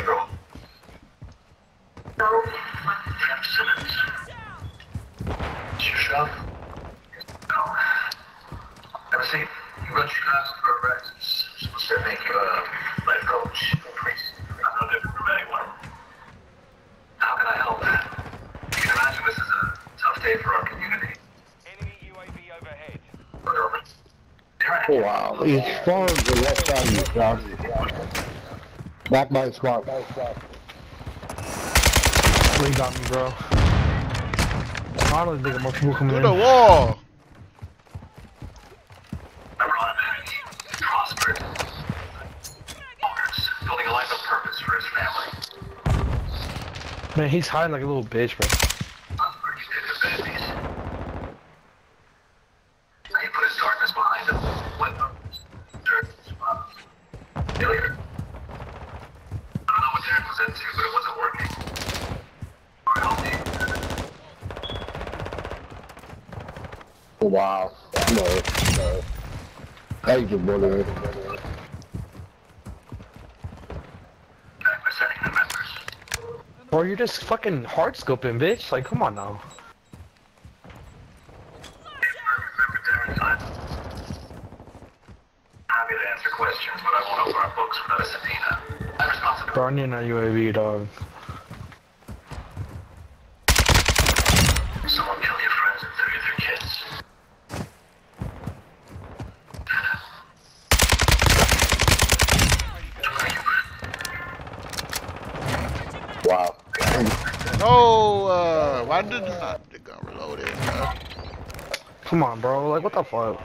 S5: Shove. No. Never see. You run Chicago for a rest. It's supposed to make you a life coach, a priest. I'm no different from anyone. How can I help? You can imagine this is a tough day for our community.
S7: Enemy U A V overhead.
S4: Oh, wow. He's far to the left side of you, Josh. Back by the spot.
S10: Really got me, bro. I don't think more people coming
S1: Through
S10: in.
S1: the wall.
S5: Prospered. Owners, building a life of purpose for his family.
S10: Man, he's hiding like a little bitch, bro.
S5: Prospered, he did his bad piece. He put his darkness behind him. What purpose? Failure. I don't know what Derek was into, but it wasn't working. Or healthy.
S4: Wow. No, no. Thank you, brother.
S5: Back with sending the members.
S10: Bro, you're just fucking hard scoping, bitch. Like, come on now.
S5: Happy to answer questions, but I won't open our books without a subpoena. I'm responsible.
S10: Bro, I need a U A V, dog.
S5: Someone kill your friends and thirty of their kids.
S4: Wow.
S1: No, uh, why did not the gun reload it? Uh,
S10: Come on, bro. Like, what the fuck?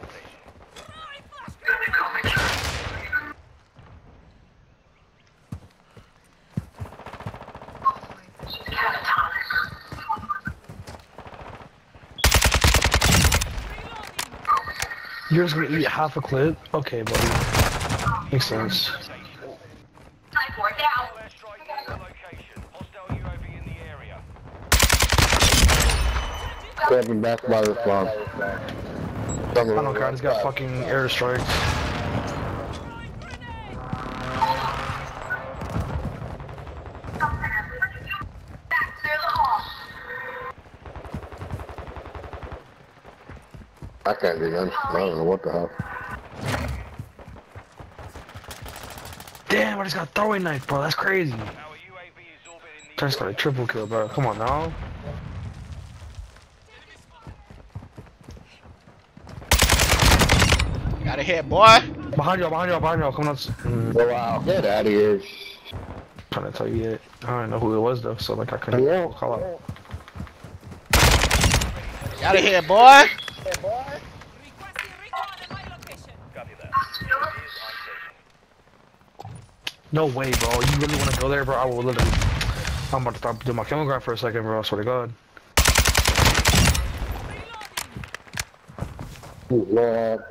S10: You're just gonna eat half a clip? Okay, buddy. Makes sense.
S7: Airstrike on the location. Hostile U A V in the area.
S4: Stepping back by the spawn.
S10: I don't care, I just got fucking airstrikes.
S4: I can't do that. I don't know what the hell.
S10: Damn, I just got a throwing knife, bro. That's crazy.
S7: Our U A V is orbiting the
S10: Just got a triple kill, bro. Come on now.
S1: got a hit, boy.
S10: Behind y'all, behind y'all, behind y'all. Coming up. Mm,
S4: Oh, wow. Get out of here.
S10: trying to tell you it. I don't know who it was though, so like I couldn't
S4: Yeah.
S10: call out.
S1: Got a hit, boy.
S10: No way, bro. You really want to go there, bro? I will literally. I'm about to stop doing my camera grind for a second, bro. I swear to God.
S4: Lord.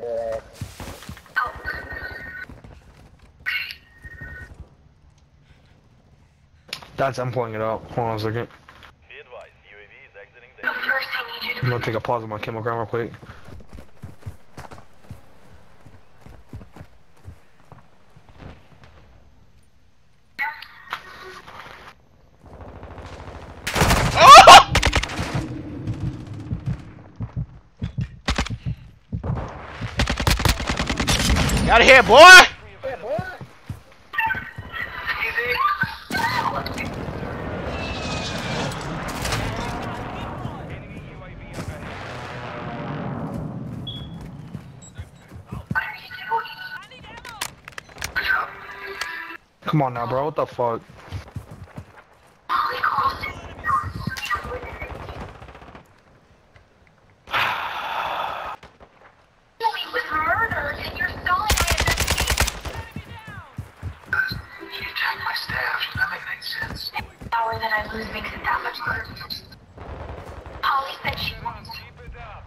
S10: That's I'm pulling it out. Hold on a second.
S7: Be advised, U A V is exiting
S5: First, I need you to
S10: I'm gonna take a pause on my camera grind real quick.
S1: Out of here, boy!
S10: Come on now, bro. What the fuck?
S5: That I lose makes it that much worse. Holly said she wants to keep it up.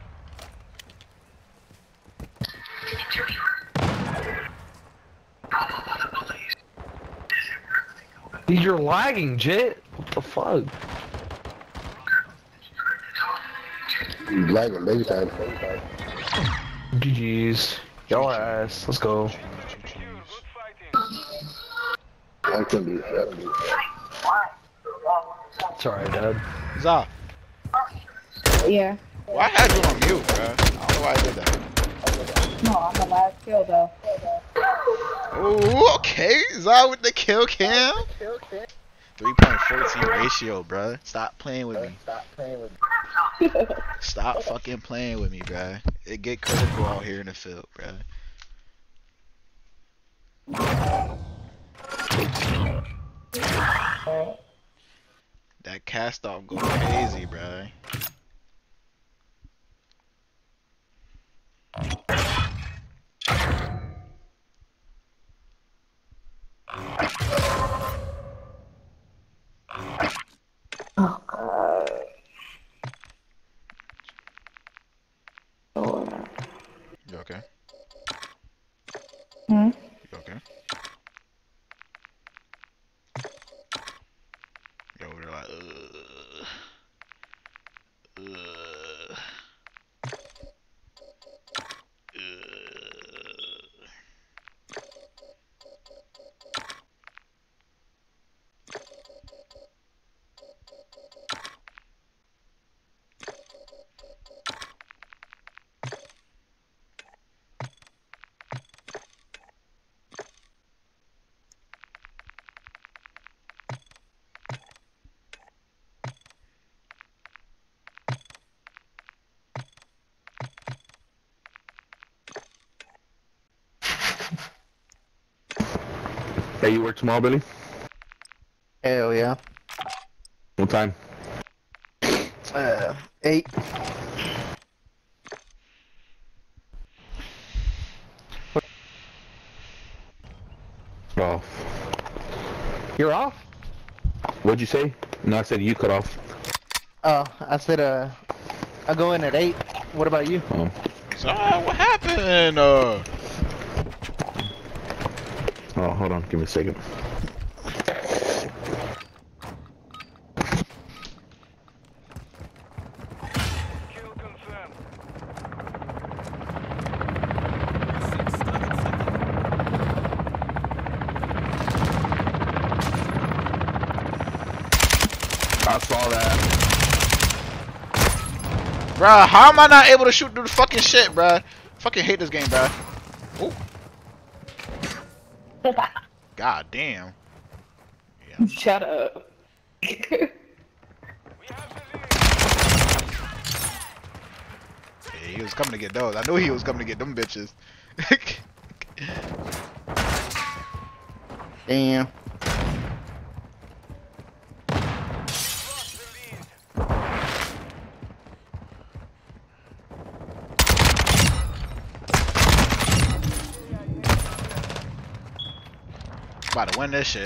S10: Dude, you're lagging, Jit. What the fuck?
S4: You lagging big time.
S10: G G's. Yo ass. Let's go.
S4: I can be. I can be.
S10: It's alright, Dad.
S1: Zah.
S2: Yeah.
S1: Why had you on mute, bro? I don't know why I did that.
S2: No, I'm the last kill though.
S1: Ooh, okay. Zah with the kill cam. three point one four ratio, bro. Stop playing with me.
S4: Stop playing with me.
S1: Stop fucking playing with me, bro. It get critical out here in the field, bro. That cast off go crazy, bro.
S2: Oh god. Oh.
S1: You okay?
S2: Hmm?
S1: You okay? Yo, they're like, ugh. Ugh. Ugh.
S4: Hey, you work tomorrow, Billy?
S6: Hell yeah.
S4: What time?
S6: Uh, eight.
S4: Oh.
S6: You're off?
S4: What'd you say? No, I said you cut off.
S6: Oh, I said, uh, I go in at eight. What about you?
S4: Oh.
S1: Zah, what happened? Uh.
S4: Oh, hold on. Give me a second.
S5: Kill confirmed.
S4: I saw that.
S1: Bruh, how am I not able to shoot through the fucking shit, bruh? Fucking hate this game, bruh. Ooh. God damn. Yeah.
S2: Shut up.
S1: Yeah, he was coming to get those. I knew he was coming to get them bitches.
S6: Damn.
S1: About to win this shit.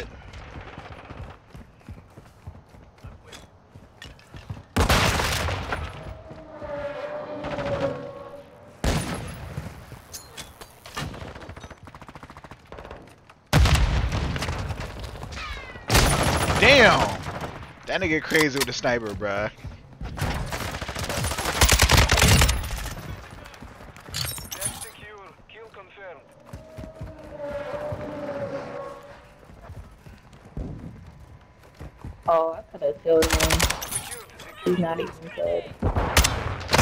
S1: Damn! That nigga crazy with the sniper, bruh.
S5: That's secure. Kill confirmed.
S2: Oh, I could have killed him. He's not even good.
S5: No U A V in the area.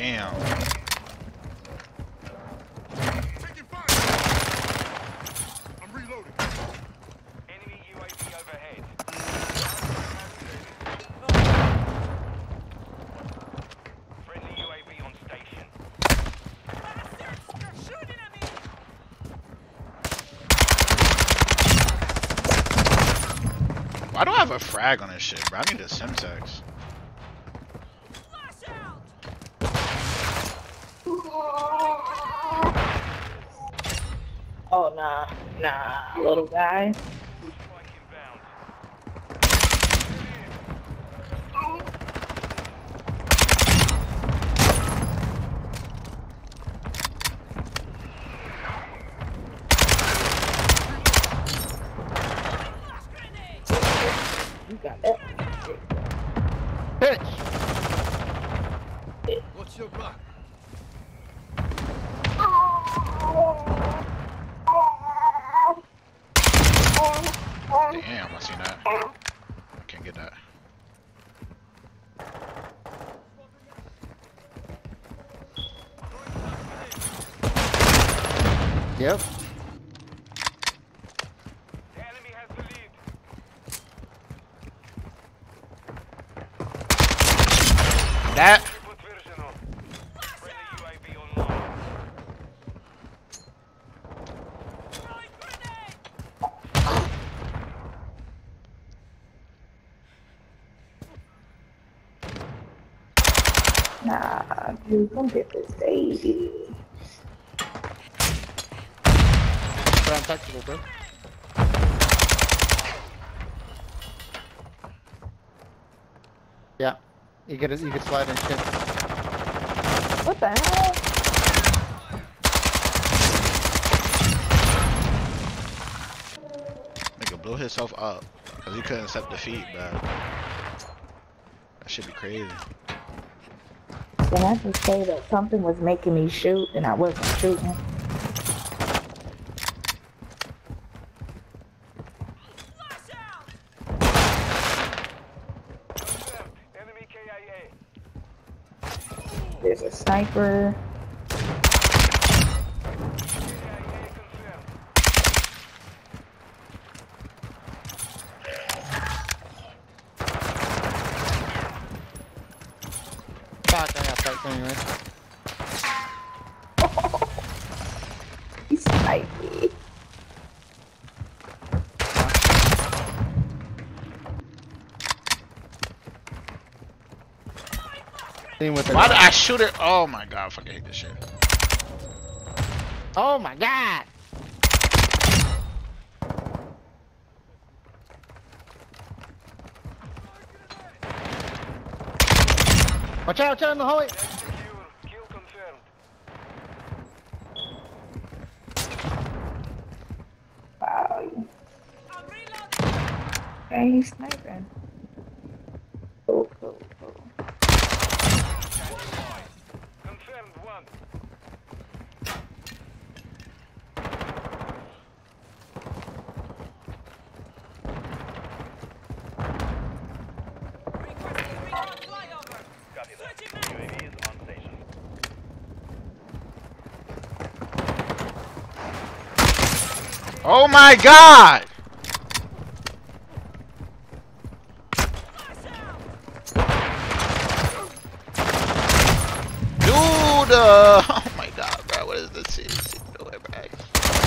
S1: Damn.
S7: Taking fire. I'm reloading.
S5: Enemy U A V overhead. Friendly U A V on station.
S9: They're shooting at me!
S1: Why do I have a frag on this shit, bro? I need a Simtex.
S9: Flash out!
S2: Oh nah, nah, little guy.
S5: Strike inbound.
S2: You got that.
S6: Bitch!
S7: What's your back?
S1: Damn, I seen that. Can't get that.
S6: Yep.
S5: The enemy has the lead.
S1: That.
S5: Put version on. Friendly U A V online.
S2: Nah, dude, come get this baby.
S6: Try and tactical, bro. Yeah. You get it. You can slide and shit.
S2: What the hell?
S1: Nigga blew himself up because he couldn't accept defeat, bro. That should be crazy.
S2: Can I just say that something was making me shoot and I wasn't shooting?
S5: Enemy K I A.
S2: There's a sniper.
S5: K I A confirmed.
S6: Fuck, I got fucked anyway.
S2: He sniped me.
S6: Same with the
S1: Why did I shoot it? Oh my god, I fucking hate this shit.
S6: Oh my god! Watch out, watch out in the hallway!
S5: Secure. Kill confirmed.
S2: Wow.
S9: I'm reloading!
S2: Hey, he's sniping. Oh, oh, oh.
S5: Confirmed one.
S9: Requesting recon flyover!
S5: Copy that.
S9: Switching mags!
S5: U A V is on station.
S1: Oh my god! Dude! Uh, oh my god, bro. What is this shit? No way back.
S5: K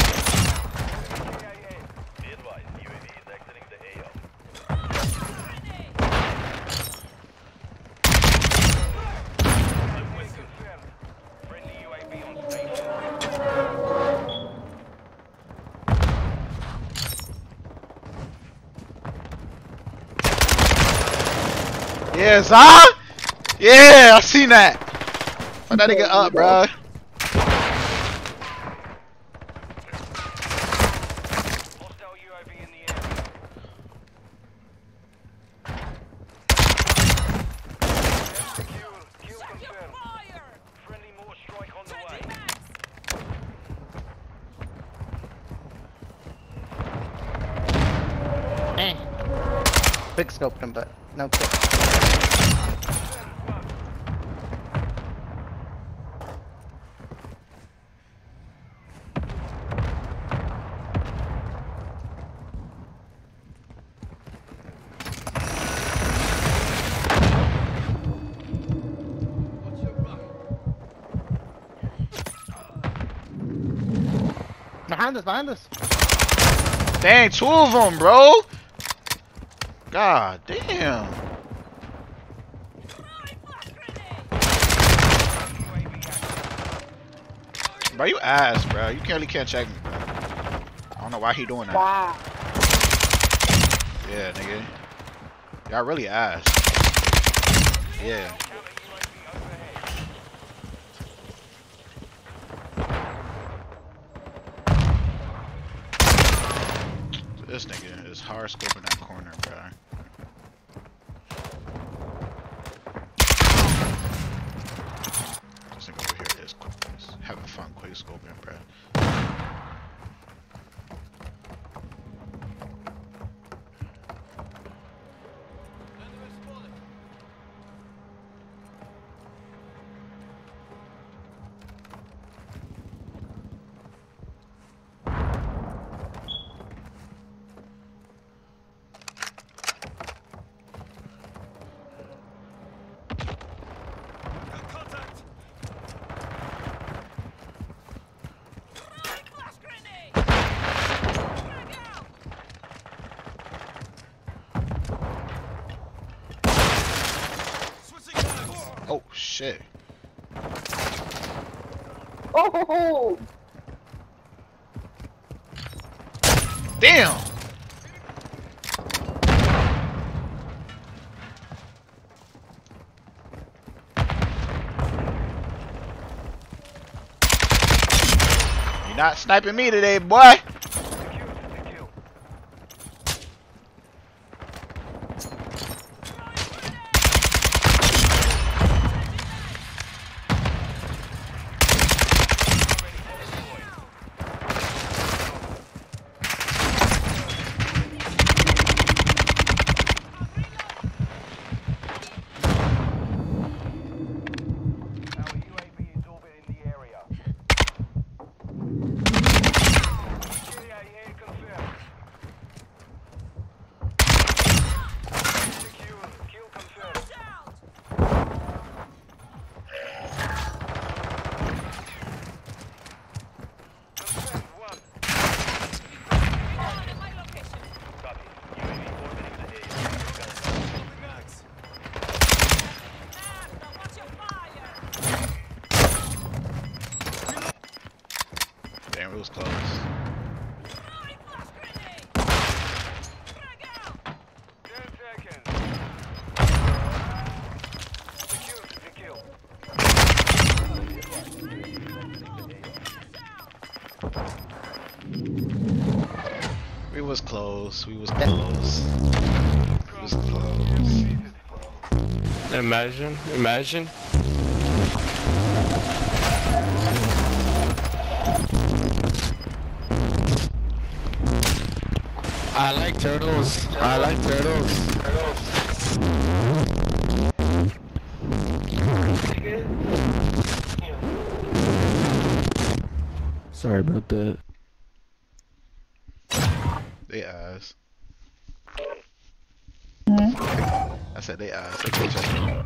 S5: I A. Be advised, U A V is exiting the A O. Confirmed. Friendly U A V on station.
S1: Yes, huh? Yeah, I seen that. Why that nigga up, bro?
S5: Hostile U A V in the area. Secure. Kill confirmed.
S9: Fire!
S5: Friendly more strike on the way.
S9: Changing mags!
S6: Eh. Big scoped him, but no kill. behind us, behind us.
S1: Dang, two of them, bro. God damn. Bro, you ass, bro. You really can't check me, bro. I don't know why he doing that.
S2: Wow.
S1: Yeah, nigga. Y'all really ass. Yeah. This nigga is hard scoping that corner, bro. This nigga over here is, is having fun quick scoping, bro. Oh shit.
S2: Oh!
S1: Damn! You're not sniping me today, boy! Damn, it was close. We was close. We was close. We was close.
S11: Imagine, imagine. I like turtles. I like turtles. Sorry about that.
S1: They ass.
S2: Hmm?
S1: I said they ass. They can't check me.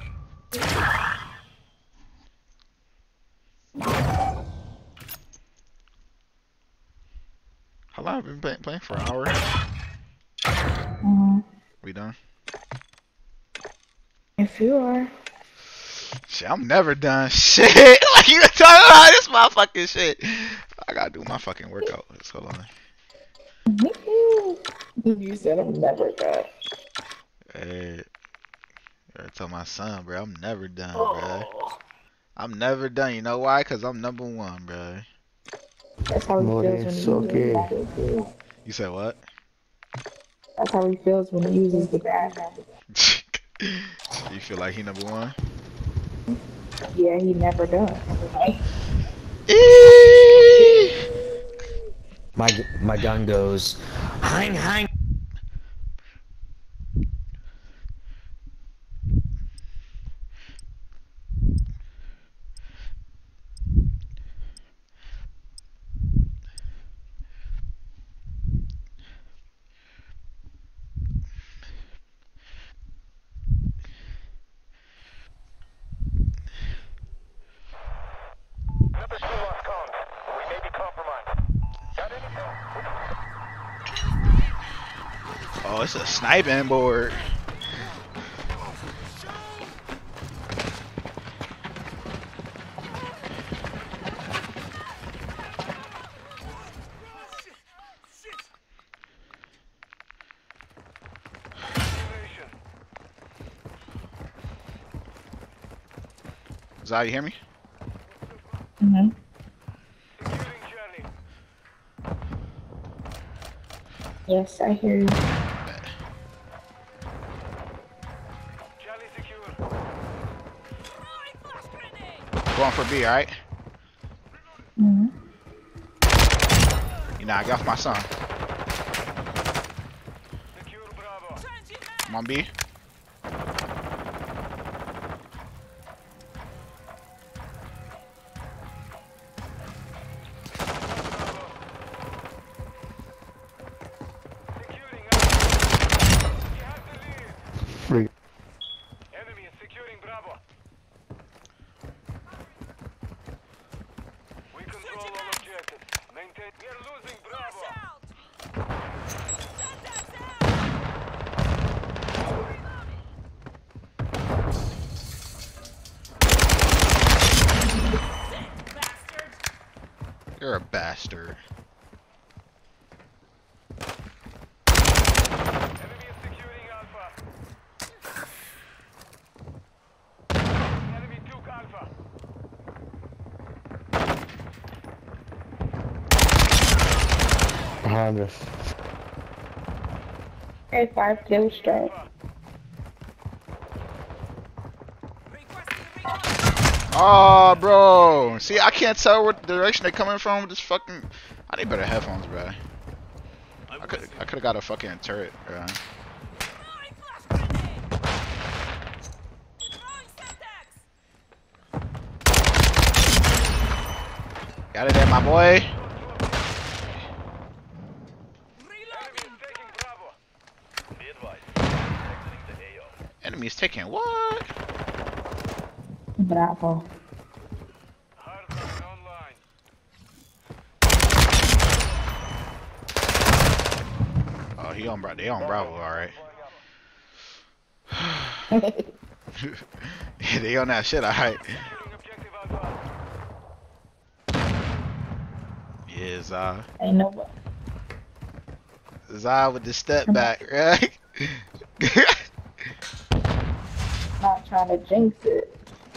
S1: How long have we been play playing for? An hour?
S2: Mm.
S1: We done?
S2: If you are.
S1: Shit, I'm never done. Shit! Like you talking about this motherfucking shit. I gotta do my fucking workout. Let's hold on.
S2: You said I'm never done.
S1: Hey, I tell my son, bro, I'm never done, bro. I'm never done. You know why? Cause I'm number one, bro.
S2: That's how he feels when he uses the bat.
S1: You said what?
S2: That's how he feels when he uses the bat.
S1: You feel like he number one?
S2: Yeah, he never done.
S12: My my gun goes, hang hang.
S5: Number two lost comms. We may be compromised. Got anything?
S1: Oh, it's a sniping board. Zai, you hear me?
S2: Mm-hmm. Yes, I hear you.
S1: Going for B, alright?
S2: Mm-hmm.
S1: You know, I got off my son. I'm on B.
S4: Free.
S7: Enemy is securing Bravo. We control all objectives. Maintain. We are losing Bravo.
S1: You're a bastard.
S7: Enemy is securing Alpha. Enemy took Alpha.
S4: Behind us.
S2: Okay, five kill strike.
S1: Oh, bro. See, I can't tell what direction they're coming from with this fucking... I need better headphones, bro. I could I could have got a fucking turret, bro. Got it there, my boy. Enemies taking what?
S2: Bravo.
S1: Oh, he on Bravo. They on Bravo, all right. They on that shit, all right. Yeah, Zah.
S2: Ain't no.
S1: Zah with the step back, right?
S2: Not trying to jinx it.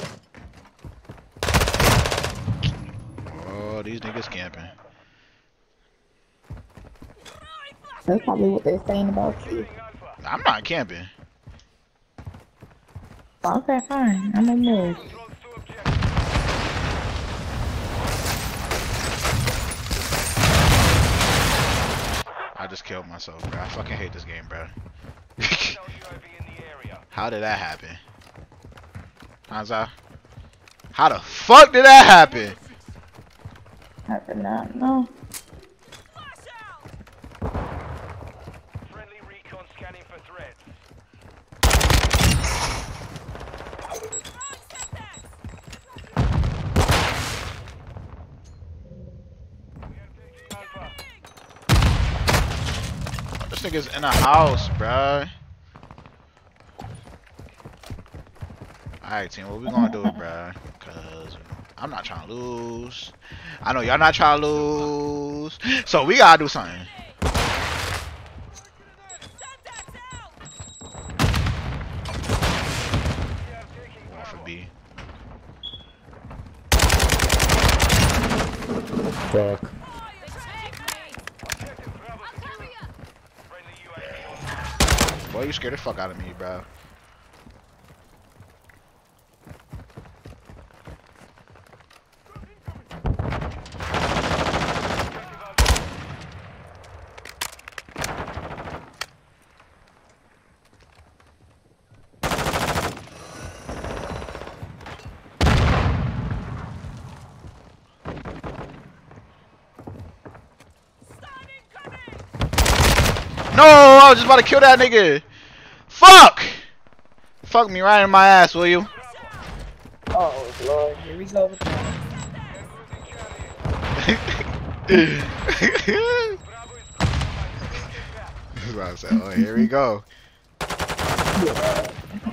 S1: Oh, these niggas camping.
S2: That's probably what they're saying about you.
S1: I'm not camping.
S2: Okay, fine. I'm gonna move.
S1: I just killed myself, bro. I fucking hate this game, bro. How did that happen? Hansa? How the fuck did that happen?
S2: I did not know.
S7: Friendly recon scanning for threats.
S1: This nigga's in a house, bruh. Alright, team, what we gonna do, bruh? Cause I'm not trying to lose. I know y'all not trying to lose. So we gotta do something. Going for B.
S4: Fuck.
S1: Boy, you scared the fuck out of me, bro. No, I was just about to kill that nigga. Fuck! Fuck me right in my ass, will you?
S2: Oh Lord, here we go with that.
S1: So I said, oh, here we go.
S7: The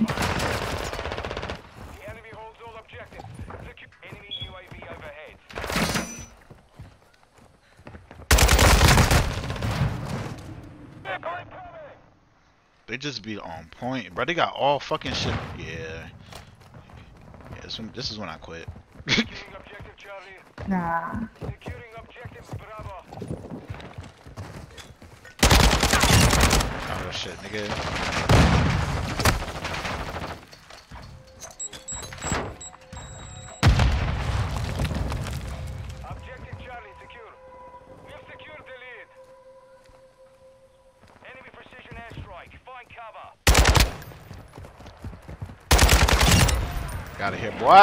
S7: enemy holds all objectives. Secure enemy U A V overhead.
S1: They just be on point, bro. They got all fucking shit. Yeah. Yeah, this, one, this is when I quit.
S7: Securing objective Charlie.
S2: Nah.
S7: Securing objective Bravo.
S1: Oh shit, nigga.
S7: Objective Charlie secure. We have secured the lead. Enemy precision airstrike. Find cover.
S1: Got it here, boy.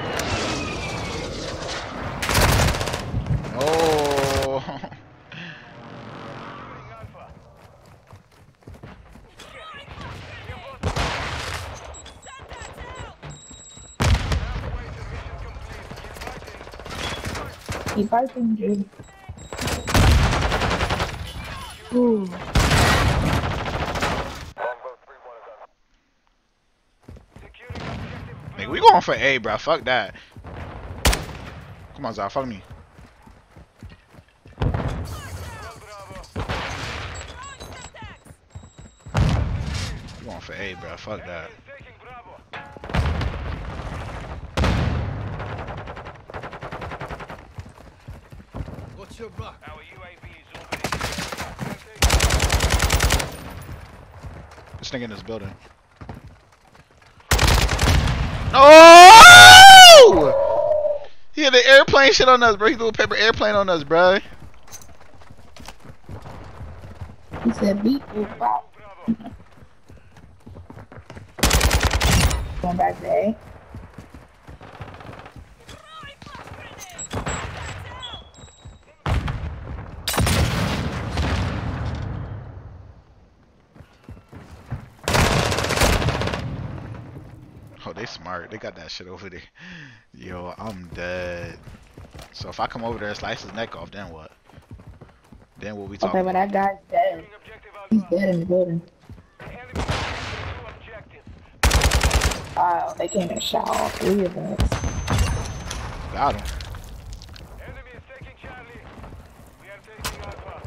S1: Oh.
S2: Keep fighting, dude. Ooh.
S1: Nigga, we going for A, bro. Fuck that. Come on, Zah. Fuck me. We going for A, bro. Fuck that.
S7: What's your buck? Our U A V is
S1: This nigga in this building. Oh! He had the airplane shit on us, bro. He threw a paper airplane on us, bro.
S2: He said beat you, wow. Going back to A.
S1: Oh, they smart. They got that shit over there. Yo, I'm dead. So if I come over there and slice his neck off, then what? Then what we talking
S2: Okay, but that guy's dead. He's dead in the building. Wow, they came and shot all three of us.
S1: Got him.
S7: Enemy is taking Charlie. We are taking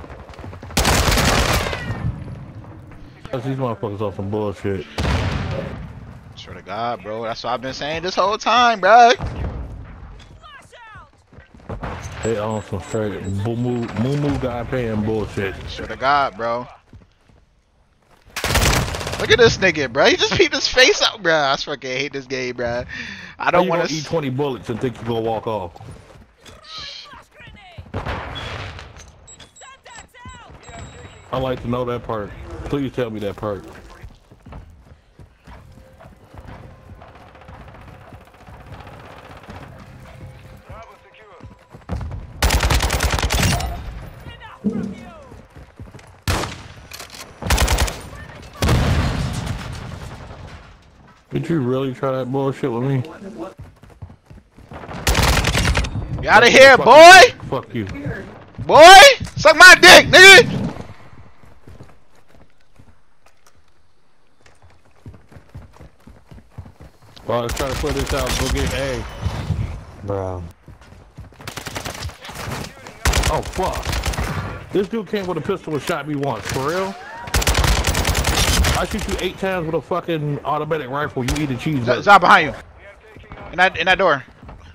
S7: Alpha.
S4: These motherfuckers on some bullshit.
S1: Swear to God, bro. That's what I've been saying this whole time, bro.
S4: They on some straight moo moo moo guy paying bullshit.
S1: Swear to God, bro. Look at this nigga, bro. He just peeped his face out, bro. I fucking hate this game, bro. I don't want to
S4: eat twenty bullets and think you gonna walk off. I'd like to know that part. Please tell me that part. Did you really try that bullshit with me?
S1: Get out of here, boy!
S4: Fuck you.
S1: Boy! Suck my dick, nigga!
S4: Well, let's try to put this out. Go get A. Bro. Oh, fuck. This dude came with a pistol and shot me once. For real? I shoot you eight times with a fucking automatic rifle. You eat a cheeseburger.
S1: Zah behind you. In that in that door.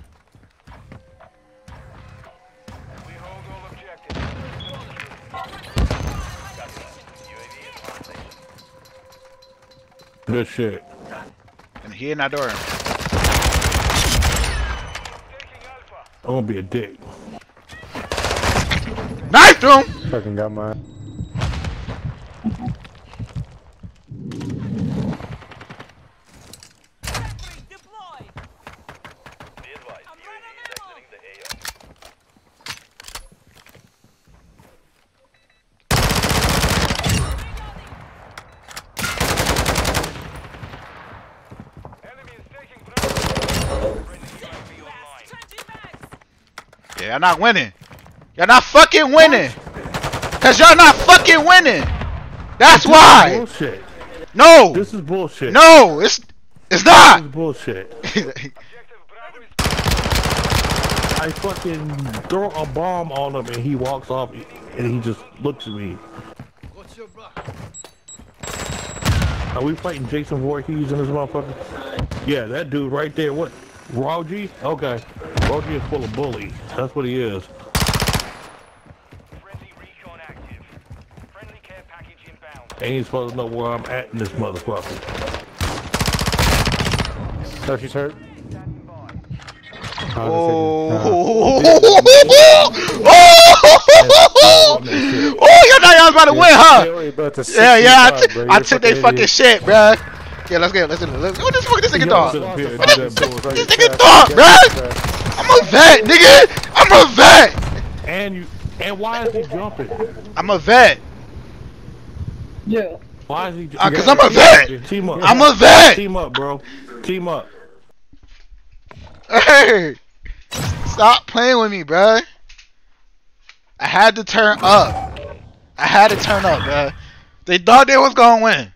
S4: Good shit.
S1: And he in that door.
S4: I'm gonna be a dick.
S1: Knifed him!
S3: Fucking got mine.
S1: Yeah, y'all not winning. Y'all not fucking winning. Cause y'all not fucking winning. That's
S4: This
S1: why.
S4: is bullshit.
S1: No.
S4: This is bullshit.
S1: No, it's it's not.
S4: This is bullshit. I fucking throw a bomb on him and he walks off and he just looks at me. Are we fighting Jason Voorhees and this motherfucker? Yeah, that dude right there. What? Rogi? Okay. Rogi is full of bully. That's what he is.
S7: Friendly recon active. Friendly care package inbound.
S4: Ain't supposed to know where I'm at in this motherfucker.
S13: So she's hurt.
S1: Oh. Oh, y'all know y'all about to win, huh? Yeah, yeah. I, t I took they fucking shit, bruh. Yeah, let's get it. Let's get it. Let's, what the fuck this nigga thought? This nigga thought, bruh. I'm a vet, nigga. I'm a vet.
S4: And you. And why is he jumping?
S1: I'm a vet.
S2: Yeah.
S4: Why is he?
S1: Uh, Cause I'm a vet.
S4: Team up.
S1: I'm a vet.
S4: Team up, bro. Team up.
S1: Hey, stop playing with me, bruh. I had to turn up. I had to turn up, bruh. They thought they was gonna win.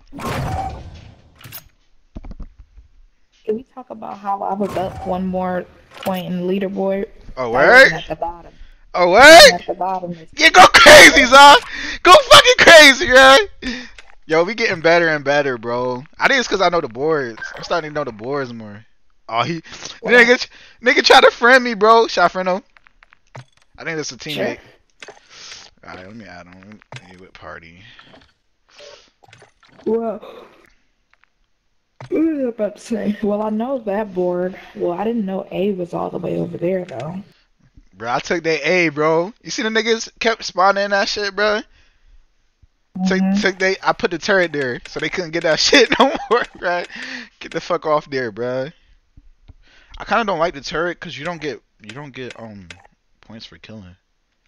S2: Can we talk about how I was up one more point in the leaderboard?
S1: Oh, word?
S2: At the bottom.
S1: Oh, word?
S2: At the bottom.
S1: Yeah, go crazy, son. Go fucking crazy, right? Yo, we getting better and better, bro. I think it's because I know the boards. I'm starting to know the boards more. Oh, he... Nigga, nigga try to friend me, bro. Shot friend him. I think that's a teammate. Sure. Alright, let me add on. Hey, with party.
S2: Well... What was I about to say? Well, I know that board. Well, I didn't know A was all the way over there, though.
S1: Bro, I took that A, bro. You see the niggas kept spawning in that shit, bro? Mm-hmm. Took, took they, I put the turret there, so they couldn't get that shit no more, bro. Get the fuck off there, bro. I kind of don't like the turret, because you don't get, you don't get, um, points for killing.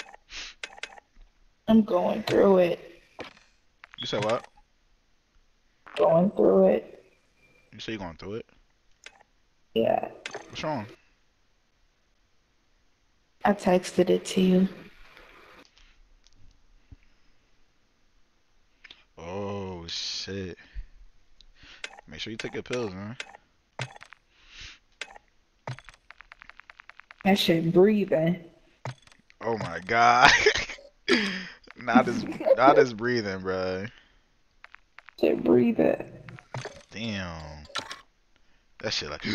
S2: I'm going through it.
S1: You said what?
S2: Going through it.
S1: You say you going through it?
S2: Yeah.
S1: What's wrong?
S2: I texted it to you.
S1: Oh, shit. Make sure you take your pills, man.
S2: That shit breathing.
S1: Oh my god. not as not as breathing, bro.
S2: Shit breathing.
S1: Damn. That shit like.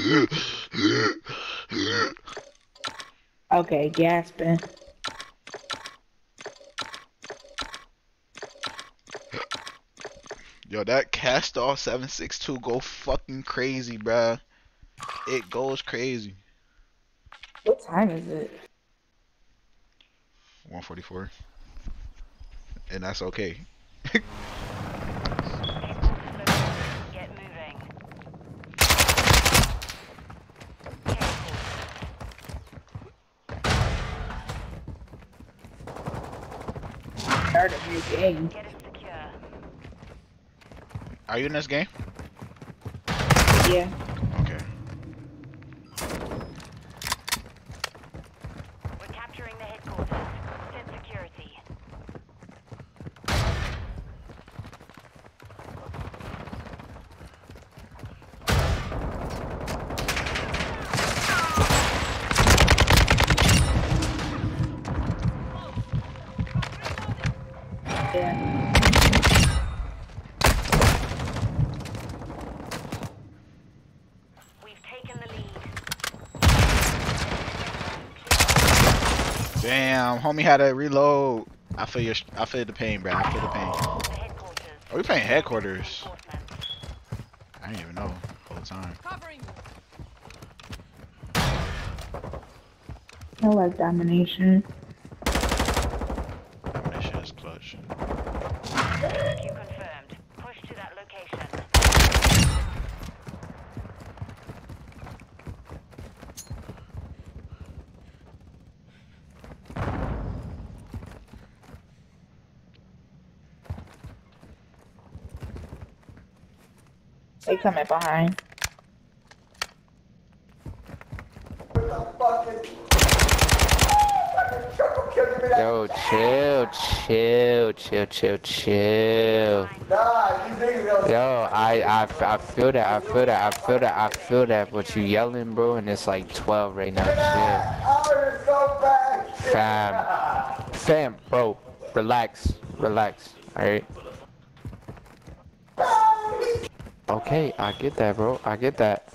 S2: Okay, gasping.
S1: Yo, that cast off seven six two go fucking crazy, bruh. It goes crazy.
S2: What time is it?
S1: one forty-four. And that's okay.
S9: Get moving.
S2: Start a new game.
S9: Get it secure.
S1: Are you in this game?
S2: Yeah.
S1: Okay.
S9: We're capturing the headquarters. Set security.
S2: Yeah.
S9: We've taken the lead.
S1: Damn, homie had to reload. I feel your, I feel the pain, bro. I feel the pain.
S9: The headquarters.
S1: Are we playing headquarters? I didn't even know the whole time.
S2: I like domination.
S1: Domination is clutch.
S9: Rescue confirmed. Push to that location.
S2: They coming behind.
S13: Yo, chill, chill, chill, chill, chill. Yo, I, I, I feel that, I feel that, I feel that, I feel that, but you yelling, bro, and it's like twelve right now, chill. Fam, fam, bro, relax, relax, alright? Okay, I get that, bro, I get that.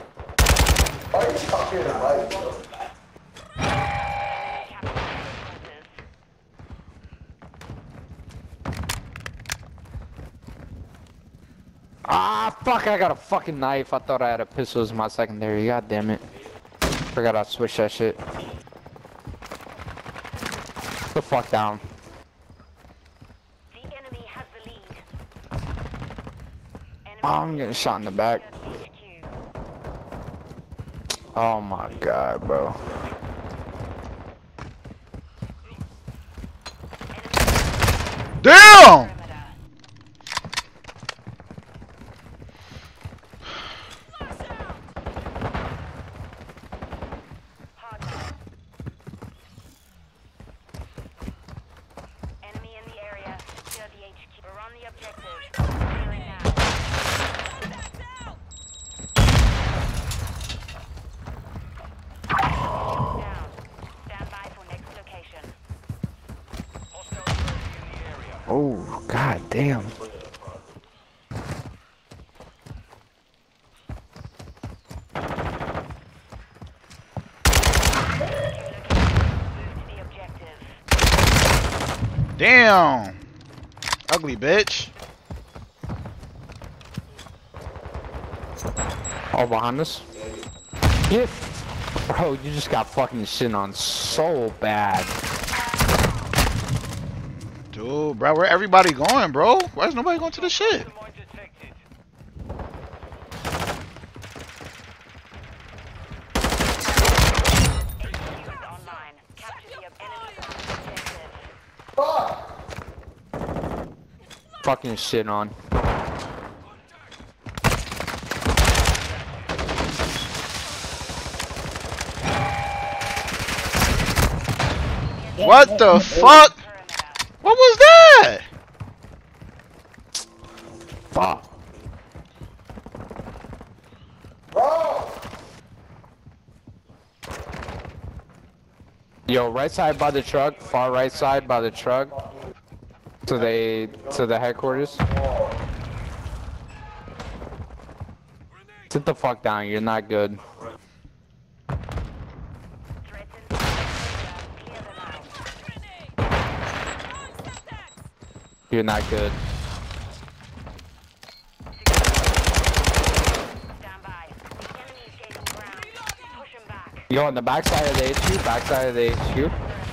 S13: Ah, fuck, I got a fucking knife. I thought I had a pistol as my secondary. God damn it. Forgot I switched that shit. The fuck down.
S9: The enemy has the lead.
S13: Oh, I'm getting shot in the back. Oh my god, bro.
S1: Damn!
S13: Oh, god damn.
S1: Damn! Ugly bitch.
S13: All behind us. Yeah. Bro, you just got fucking shit on so bad.
S1: Dude, bro, where everybody going, bro? Why is nobody going to the shit?
S13: Fucking shit on.
S1: What the fuck? What was that?
S13: Fuck. Yo, right side by the truck, far right side by the truck. To the to the headquarters. Sit the fuck down, you're not good. You're not good. Yo, on the backside of the H Q, backside of the H Q.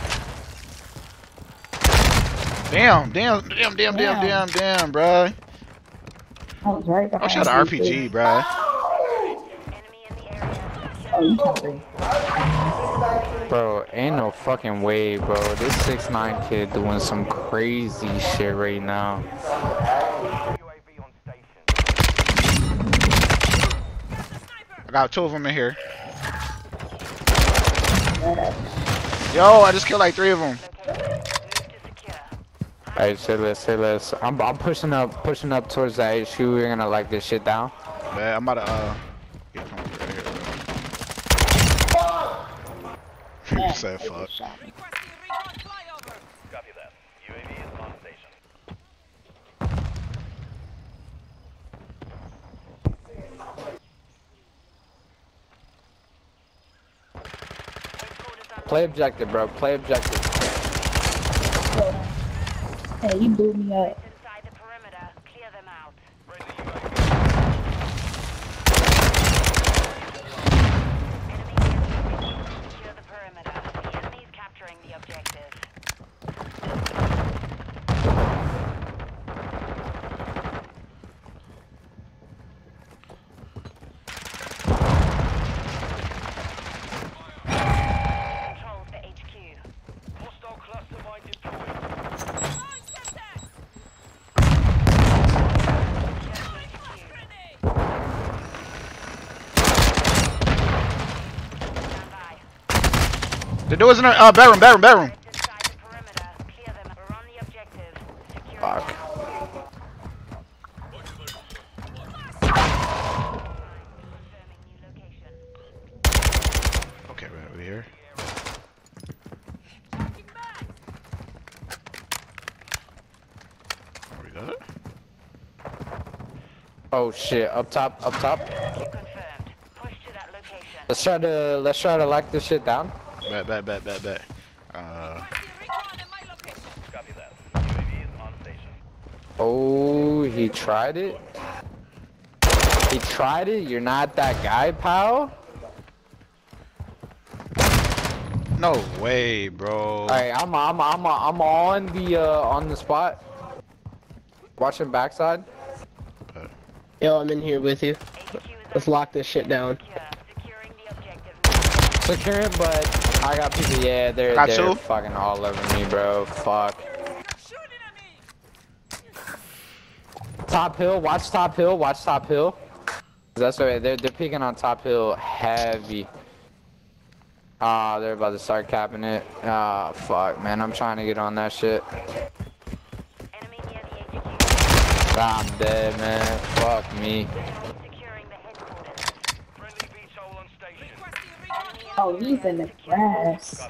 S1: Damn, damn, damn, damn, damn, damn, damn, bro.
S2: I was right behind
S1: I shot an R P G, bro.
S13: Bro, ain't no fucking way, bro. This six nine kid doing some crazy shit right now.
S1: I got two of them in here. Yo, I just killed like three of them.
S13: Alright, say less, say less. I'm, I'm pushing up, pushing up towards that H Q. We're gonna lock this shit down.
S1: Man, I'm about to, uh, get from right here. You said fuck.
S13: Play objective, bro. Play objective.
S2: Hey, you blew me up.
S1: The door's in the uh, bedroom, bedroom, bedroom.
S13: Oh shit! Up top, up top. Let's try to let's try to lock this shit down.
S1: Bet, bet, bet, bet, bet. Uh.
S13: Oh, he tried it. He tried it. You're not that guy, pal.
S1: No way, bro.
S13: Alright, I'm I'm I'm I'm on the uh on the spot. Watching backside.
S14: Yo, I'm in here with you. Let's lock this shit down.
S13: Secure it, but I got people. Yeah, they're
S1: Got
S13: they're
S1: two?
S13: fucking all over me, bro. Fuck. Top hill. Watch top hill. Watch top hill. That's right. They're they're peeking on top hill heavy. Ah, they're about to start capping it. Ah, fuck, man. I'm trying to get on that shit. I'm dead, man. Fuck me.
S2: Oh, he's in the grass.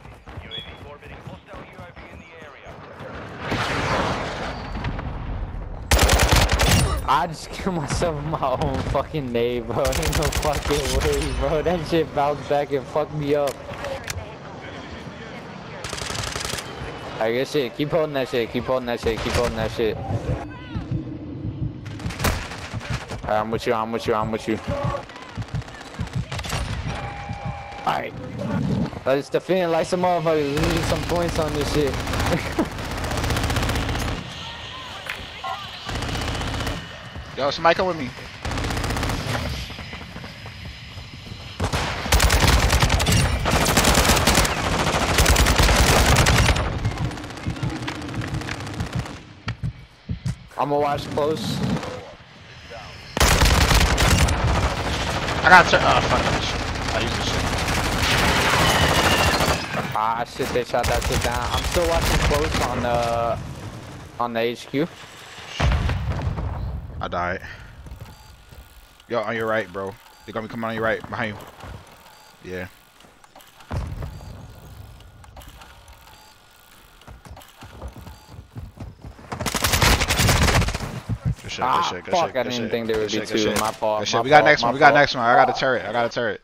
S13: I just killed myself in my own fucking name, bro. Ain't no fucking way, bro. That shit bounced back and fucked me up. Alright, good shit. Keep holding that shit. Keep holding that shit. Keep holding that shit. Alright, I'm with you. I'm with you. I'm with you. Alright. Let's defend like some motherfuckers. We need some points on this shit.
S1: Yo, somebody come with me.
S13: I'm gonna watch close.
S1: I got to. Oh, fuck that shit. I use this shit.
S13: Ah, shit, they shot that shit down. I'm still watching close on the on the H Q.
S1: I died. Yo, on your right, bro. They're gonna be coming on your right, behind you. Yeah. Good shit,
S13: Ah,
S1: good shit, good
S13: fuck,
S1: shit,
S13: I
S1: good
S13: didn't
S1: shit,
S13: think there would
S1: good
S13: be
S1: shit, good
S13: two.
S1: shit.
S13: My fault,
S1: Good shit.
S13: my
S1: We got
S13: fault,
S1: next
S13: my
S1: one, we got
S13: fault.
S1: next one. I got a turret, I got a turret.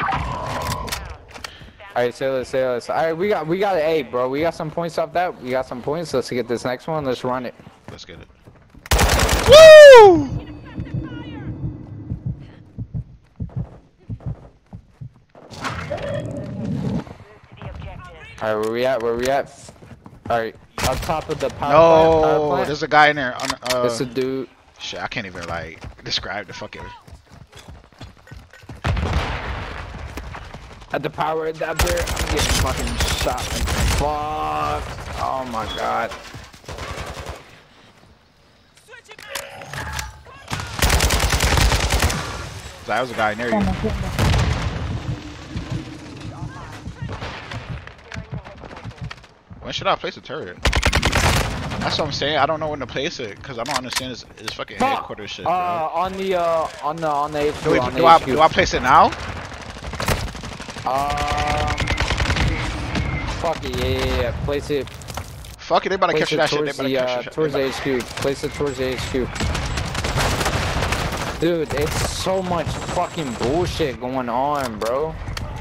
S13: Alright, say let's say let's. Alright, we got we got an eight, bro. We got some points off that. We got some points. Let's get this next one. Let's run it.
S1: Let's get it. Woo!
S13: Alright, where we at? Where we at? Alright, on top of the power
S1: No,
S13: plant. Power plant.
S1: there's a guy in there. On, uh,
S13: It's a dude.
S1: Shit, I can't even like describe the fucking.
S13: At the power up there, I'm getting fucking shot. Like, fuck. Oh my god.
S1: That was a guy near you. When should I place a turret? That's what I'm saying. I don't know when to place it because I don't understand this, this fucking
S13: Fuck.
S1: headquarters shit, bro.
S13: Uh, on the uh, on the on the H Q.
S1: Do, we,
S13: on
S1: do
S13: the
S1: I
S13: H Q.
S1: do I place it now?
S13: Um, fuck it, yeah, yeah, yeah. Place it.
S1: Fuck it, they about to
S13: Place
S1: catch
S13: it
S1: that shit. They
S13: towards
S1: about to
S13: the,
S1: catch
S13: uh,
S1: that shit.
S13: towards the H Q. Place it towards the H Q. Dude, it's so much fucking bullshit going on, bro.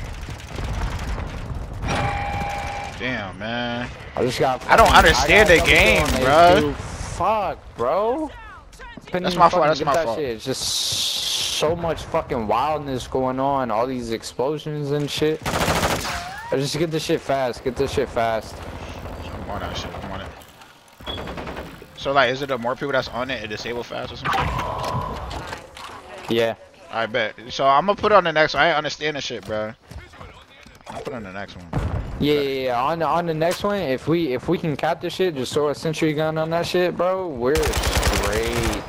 S1: Damn, man.
S13: I just got.
S1: I don't
S13: fucking-
S1: understand
S13: I
S1: the
S13: got
S1: game,
S13: double
S1: bro.
S13: on H Q. Fuck, bro. Couldn't
S1: That's
S13: even
S1: my fault,
S13: fucking
S1: that's
S13: get
S1: my
S13: that
S1: fault.
S13: shit. It's just so much fucking wildness going on. All these explosions and shit. I just get this shit fast. Get this shit fast.
S1: I'm on that shit. I'm on it. So like, is it a more people that's on it and disable fast or some shit?
S13: Yeah.
S1: I bet. So I'm gonna put it on the next one. I ain't understand the shit, bro. I'll put it on the next one.
S13: Yeah, yeah, yeah. On the on the next one, if we if we can cap this shit, just throw a sentry gun on that shit, bro. We're straight.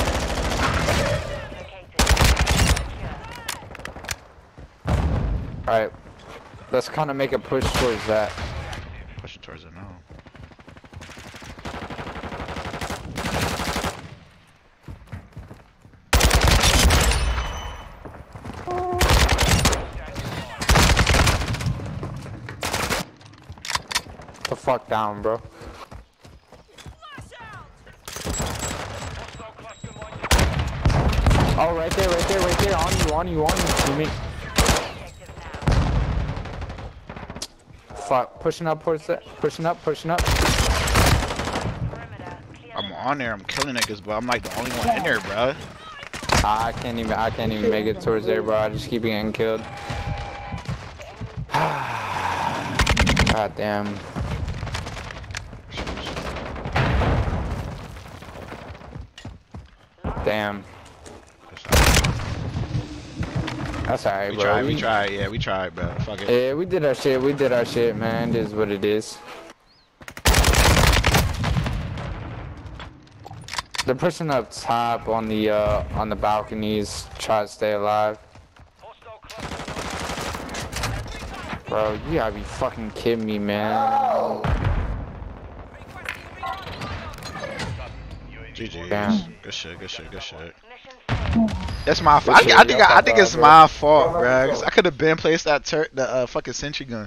S13: All right, let's kind of make a push towards that.
S1: Push it towards it now.
S13: The fuck down, bro. Oh, right there, right there, right there. On you, on you, on you. You mean? Fuck. Pushing up, pushing up, pushing up, pushing up.
S1: I'm on there. I'm killing niggas, but I'm like the only one in there, bro.
S13: I can't even. I can't even make it towards there, bro. I just keep getting killed. God damn. Damn. That's alright,
S1: we
S13: bro.
S1: Tried,
S13: we,
S1: we tried, yeah, we tried, bro. Fuck it.
S13: Yeah, we did our shit. We did our shit, man. It is what it is. The person up top on the uh on the balconies try to stay alive. Bro, you gotta be fucking kidding me, man.
S1: G G.
S13: Damn.
S1: Good shit, good shit, good shit. That's my fault. I, I think I, I think it's my fault, bro. 'Cause I could have been placed that tur the uh, fucking sentry gun.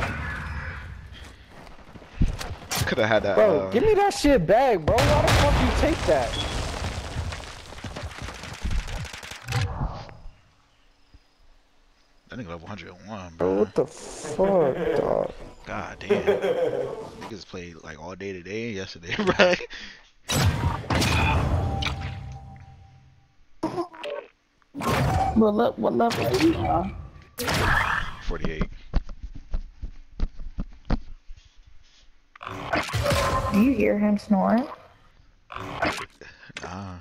S1: Could have had that.
S13: Bro,
S1: uh,
S13: give me that shit back, bro. Why the fuck you take that?
S1: That nigga level one hundred and one,
S13: Bro,
S1: bro.
S13: what the fuck, dog?
S1: God damn. Niggas played like all day today and yesterday, right?
S2: What level? What level are you on?
S1: forty-eight.
S2: Do you hear him snoring?
S1: Nah.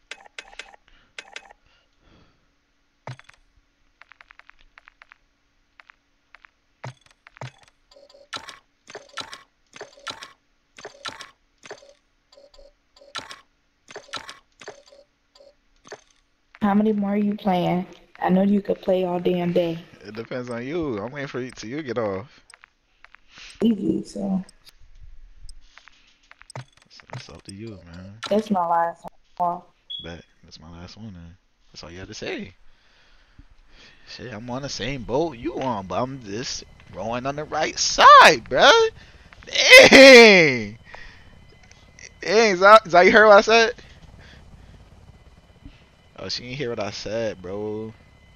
S2: How many more are you playing? I know you could play all damn day.
S1: It depends on you. I'm waiting for you till you get off.
S2: Easy, so.
S1: So it's up to you, man.
S2: That's my last one.
S1: Bet. That's my last one, then. That's all you had to say. Shit, I'm on the same boat you on, but I'm just rowing on the right side, bro. Dang! Dang, Zai, Zai, you heard what I said? Oh, she didn't hear what I said, bro.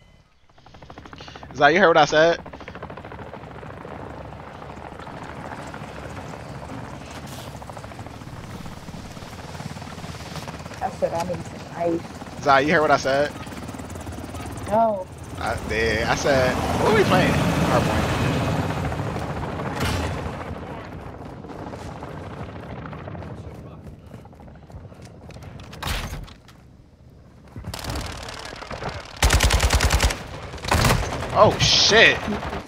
S1: Zai, you heard what I said?
S2: I said I need some ice.
S1: Zai, you heard what I said?
S2: No.
S1: I, yeah, I said, what are we playing? Hardpoint. Oh shit!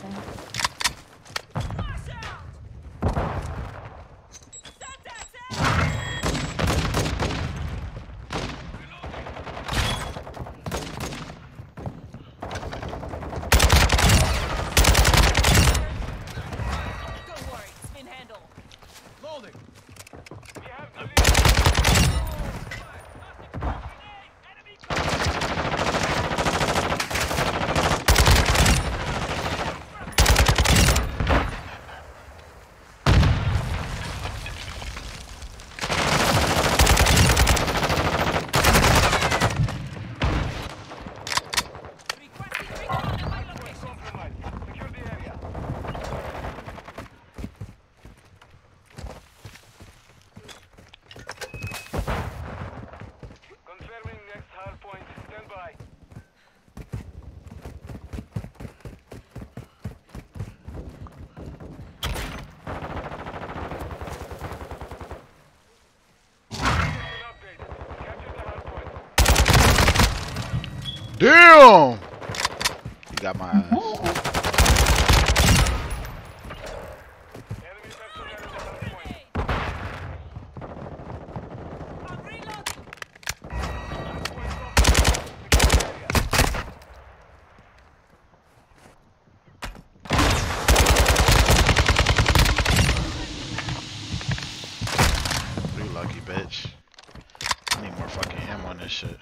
S1: Damn! You got my ass. You lucky bitch. I need more fucking ammo on this shit.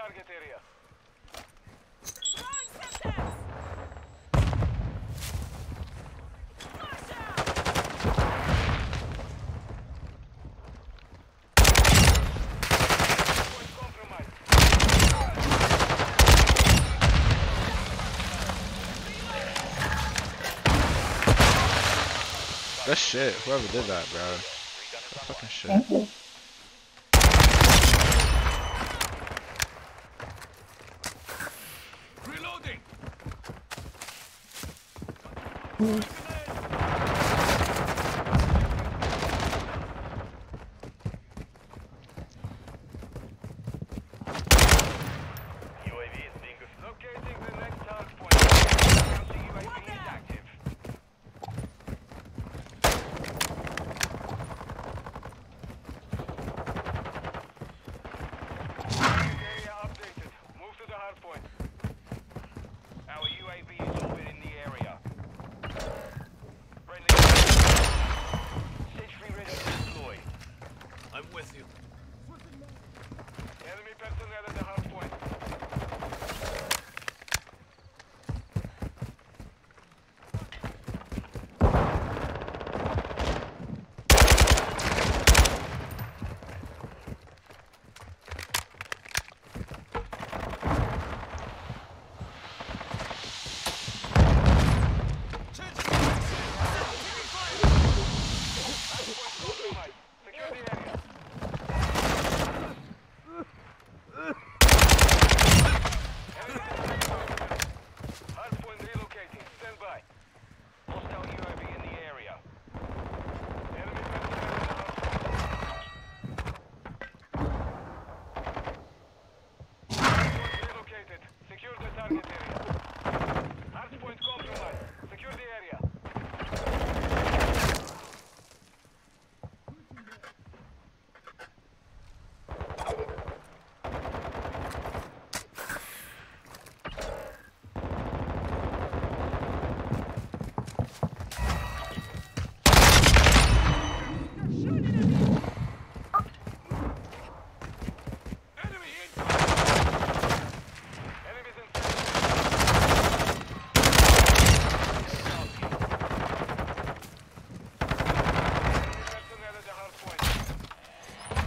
S7: target area.
S1: Good shit. Whoever did that, bro. That fucking shit.
S2: Thank you.
S7: Reloading. U A V is being locating the next hard point. Counter U A V is active. Area updated. Move to the hard point. Our U A V is orbiting the area. Friendly. Sentry ready to deploy. I'm with you. Enemy personnel at the hard point. Secure the area. Hardpoint relocating. Stand by. Hostile U A V in the area. Enemy personnel in the hardpoint. Hardpoint relocated. Secure the target area. Hardpoint compromised. Secure the area. Enemy in. Enemies inside. Personnel at the hard point.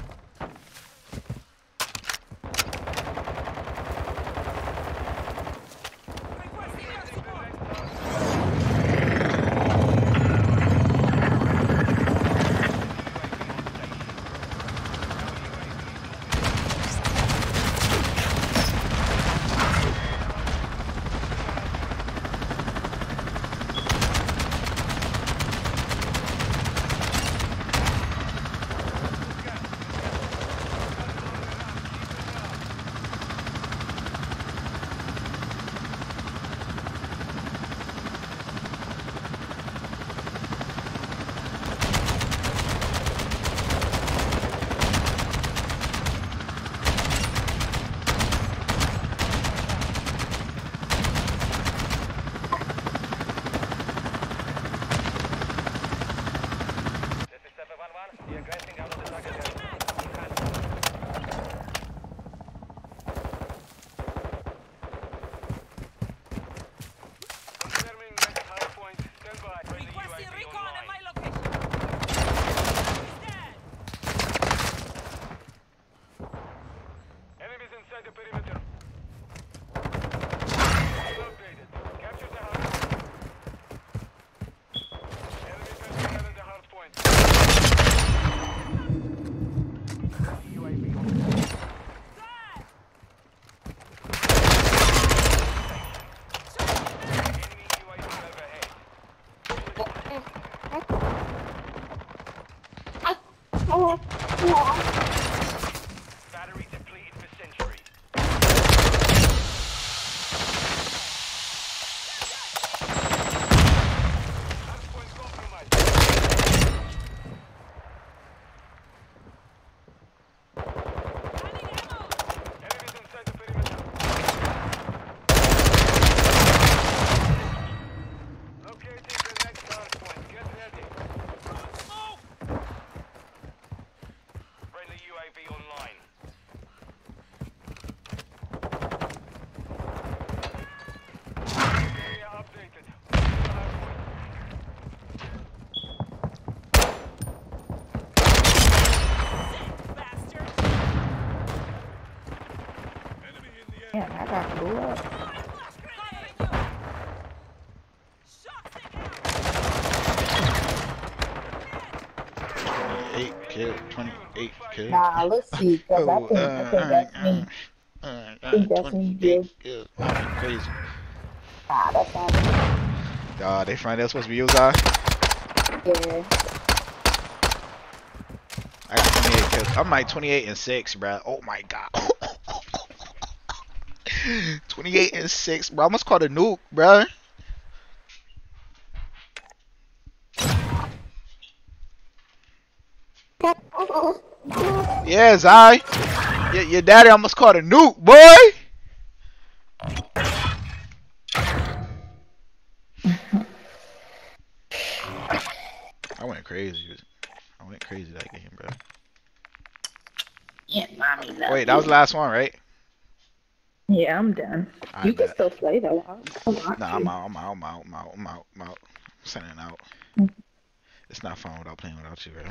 S7: This is seven one one. We are aggressing out of the target area. Confirming next hard point. Stand by. Friendly U A V online. Enemies inside the perimeter. Updated. Capture the hard point. Enemy personnel at the hard point. U A V on. Enemy U A V overhead. Battery depleted for Sentry.
S2: Yeah, I got blew up.
S1: Eight kill, twenty-eight kill.
S2: Nah, let's see, cause
S1: Oh,
S2: I think,
S1: uh,
S2: I think that's
S1: uh,
S2: me.
S1: uh,
S2: I
S1: uh,
S2: think that's me, Jill.
S1: twenty-eight kills. Oh, crazy.
S2: Nah, that's not me.
S1: Uh, they find that's supposed to be yours, huh?
S2: Yeah.
S1: I got twenty-eight kills. I'm like twenty-eight and six, bro. Oh my god. twenty-eight and six, bro. I almost caught a nuke, bro. Yeah, Zai. Your, your daddy almost caught a nuke, boy. I went crazy. I went crazy that game, bro.
S2: Yeah, mommy love
S1: Wait, that was the last one, right?
S2: Yeah, I'm done.
S1: I
S2: you
S1: bet.
S2: can still play though. I'll, I'll watch
S1: Nah,
S2: you.
S1: I'm out, I'm out, I'm out, I'm out, I'm out, I'm out. I'm sending out. It's not fun without playing without you, bro.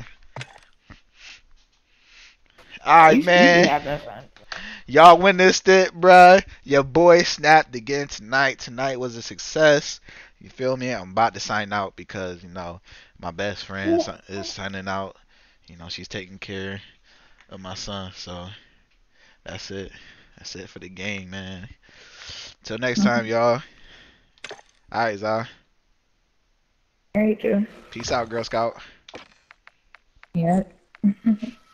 S1: Alright,
S2: You should be
S1: man.
S2: having fun.
S1: Y'all witnessed it, bruh. Your boy snapped again tonight. Tonight was a success. You feel me? I'm about to sign out because, you know, my best friend
S2: Yeah.
S1: is signing out. You know, she's taking care of my son. So, that's it. That's it for the game, man. Till next time, y'all. Alright, Zah.
S2: Alright, Joe.
S1: Peace out, Girl Scout.
S2: Yeah.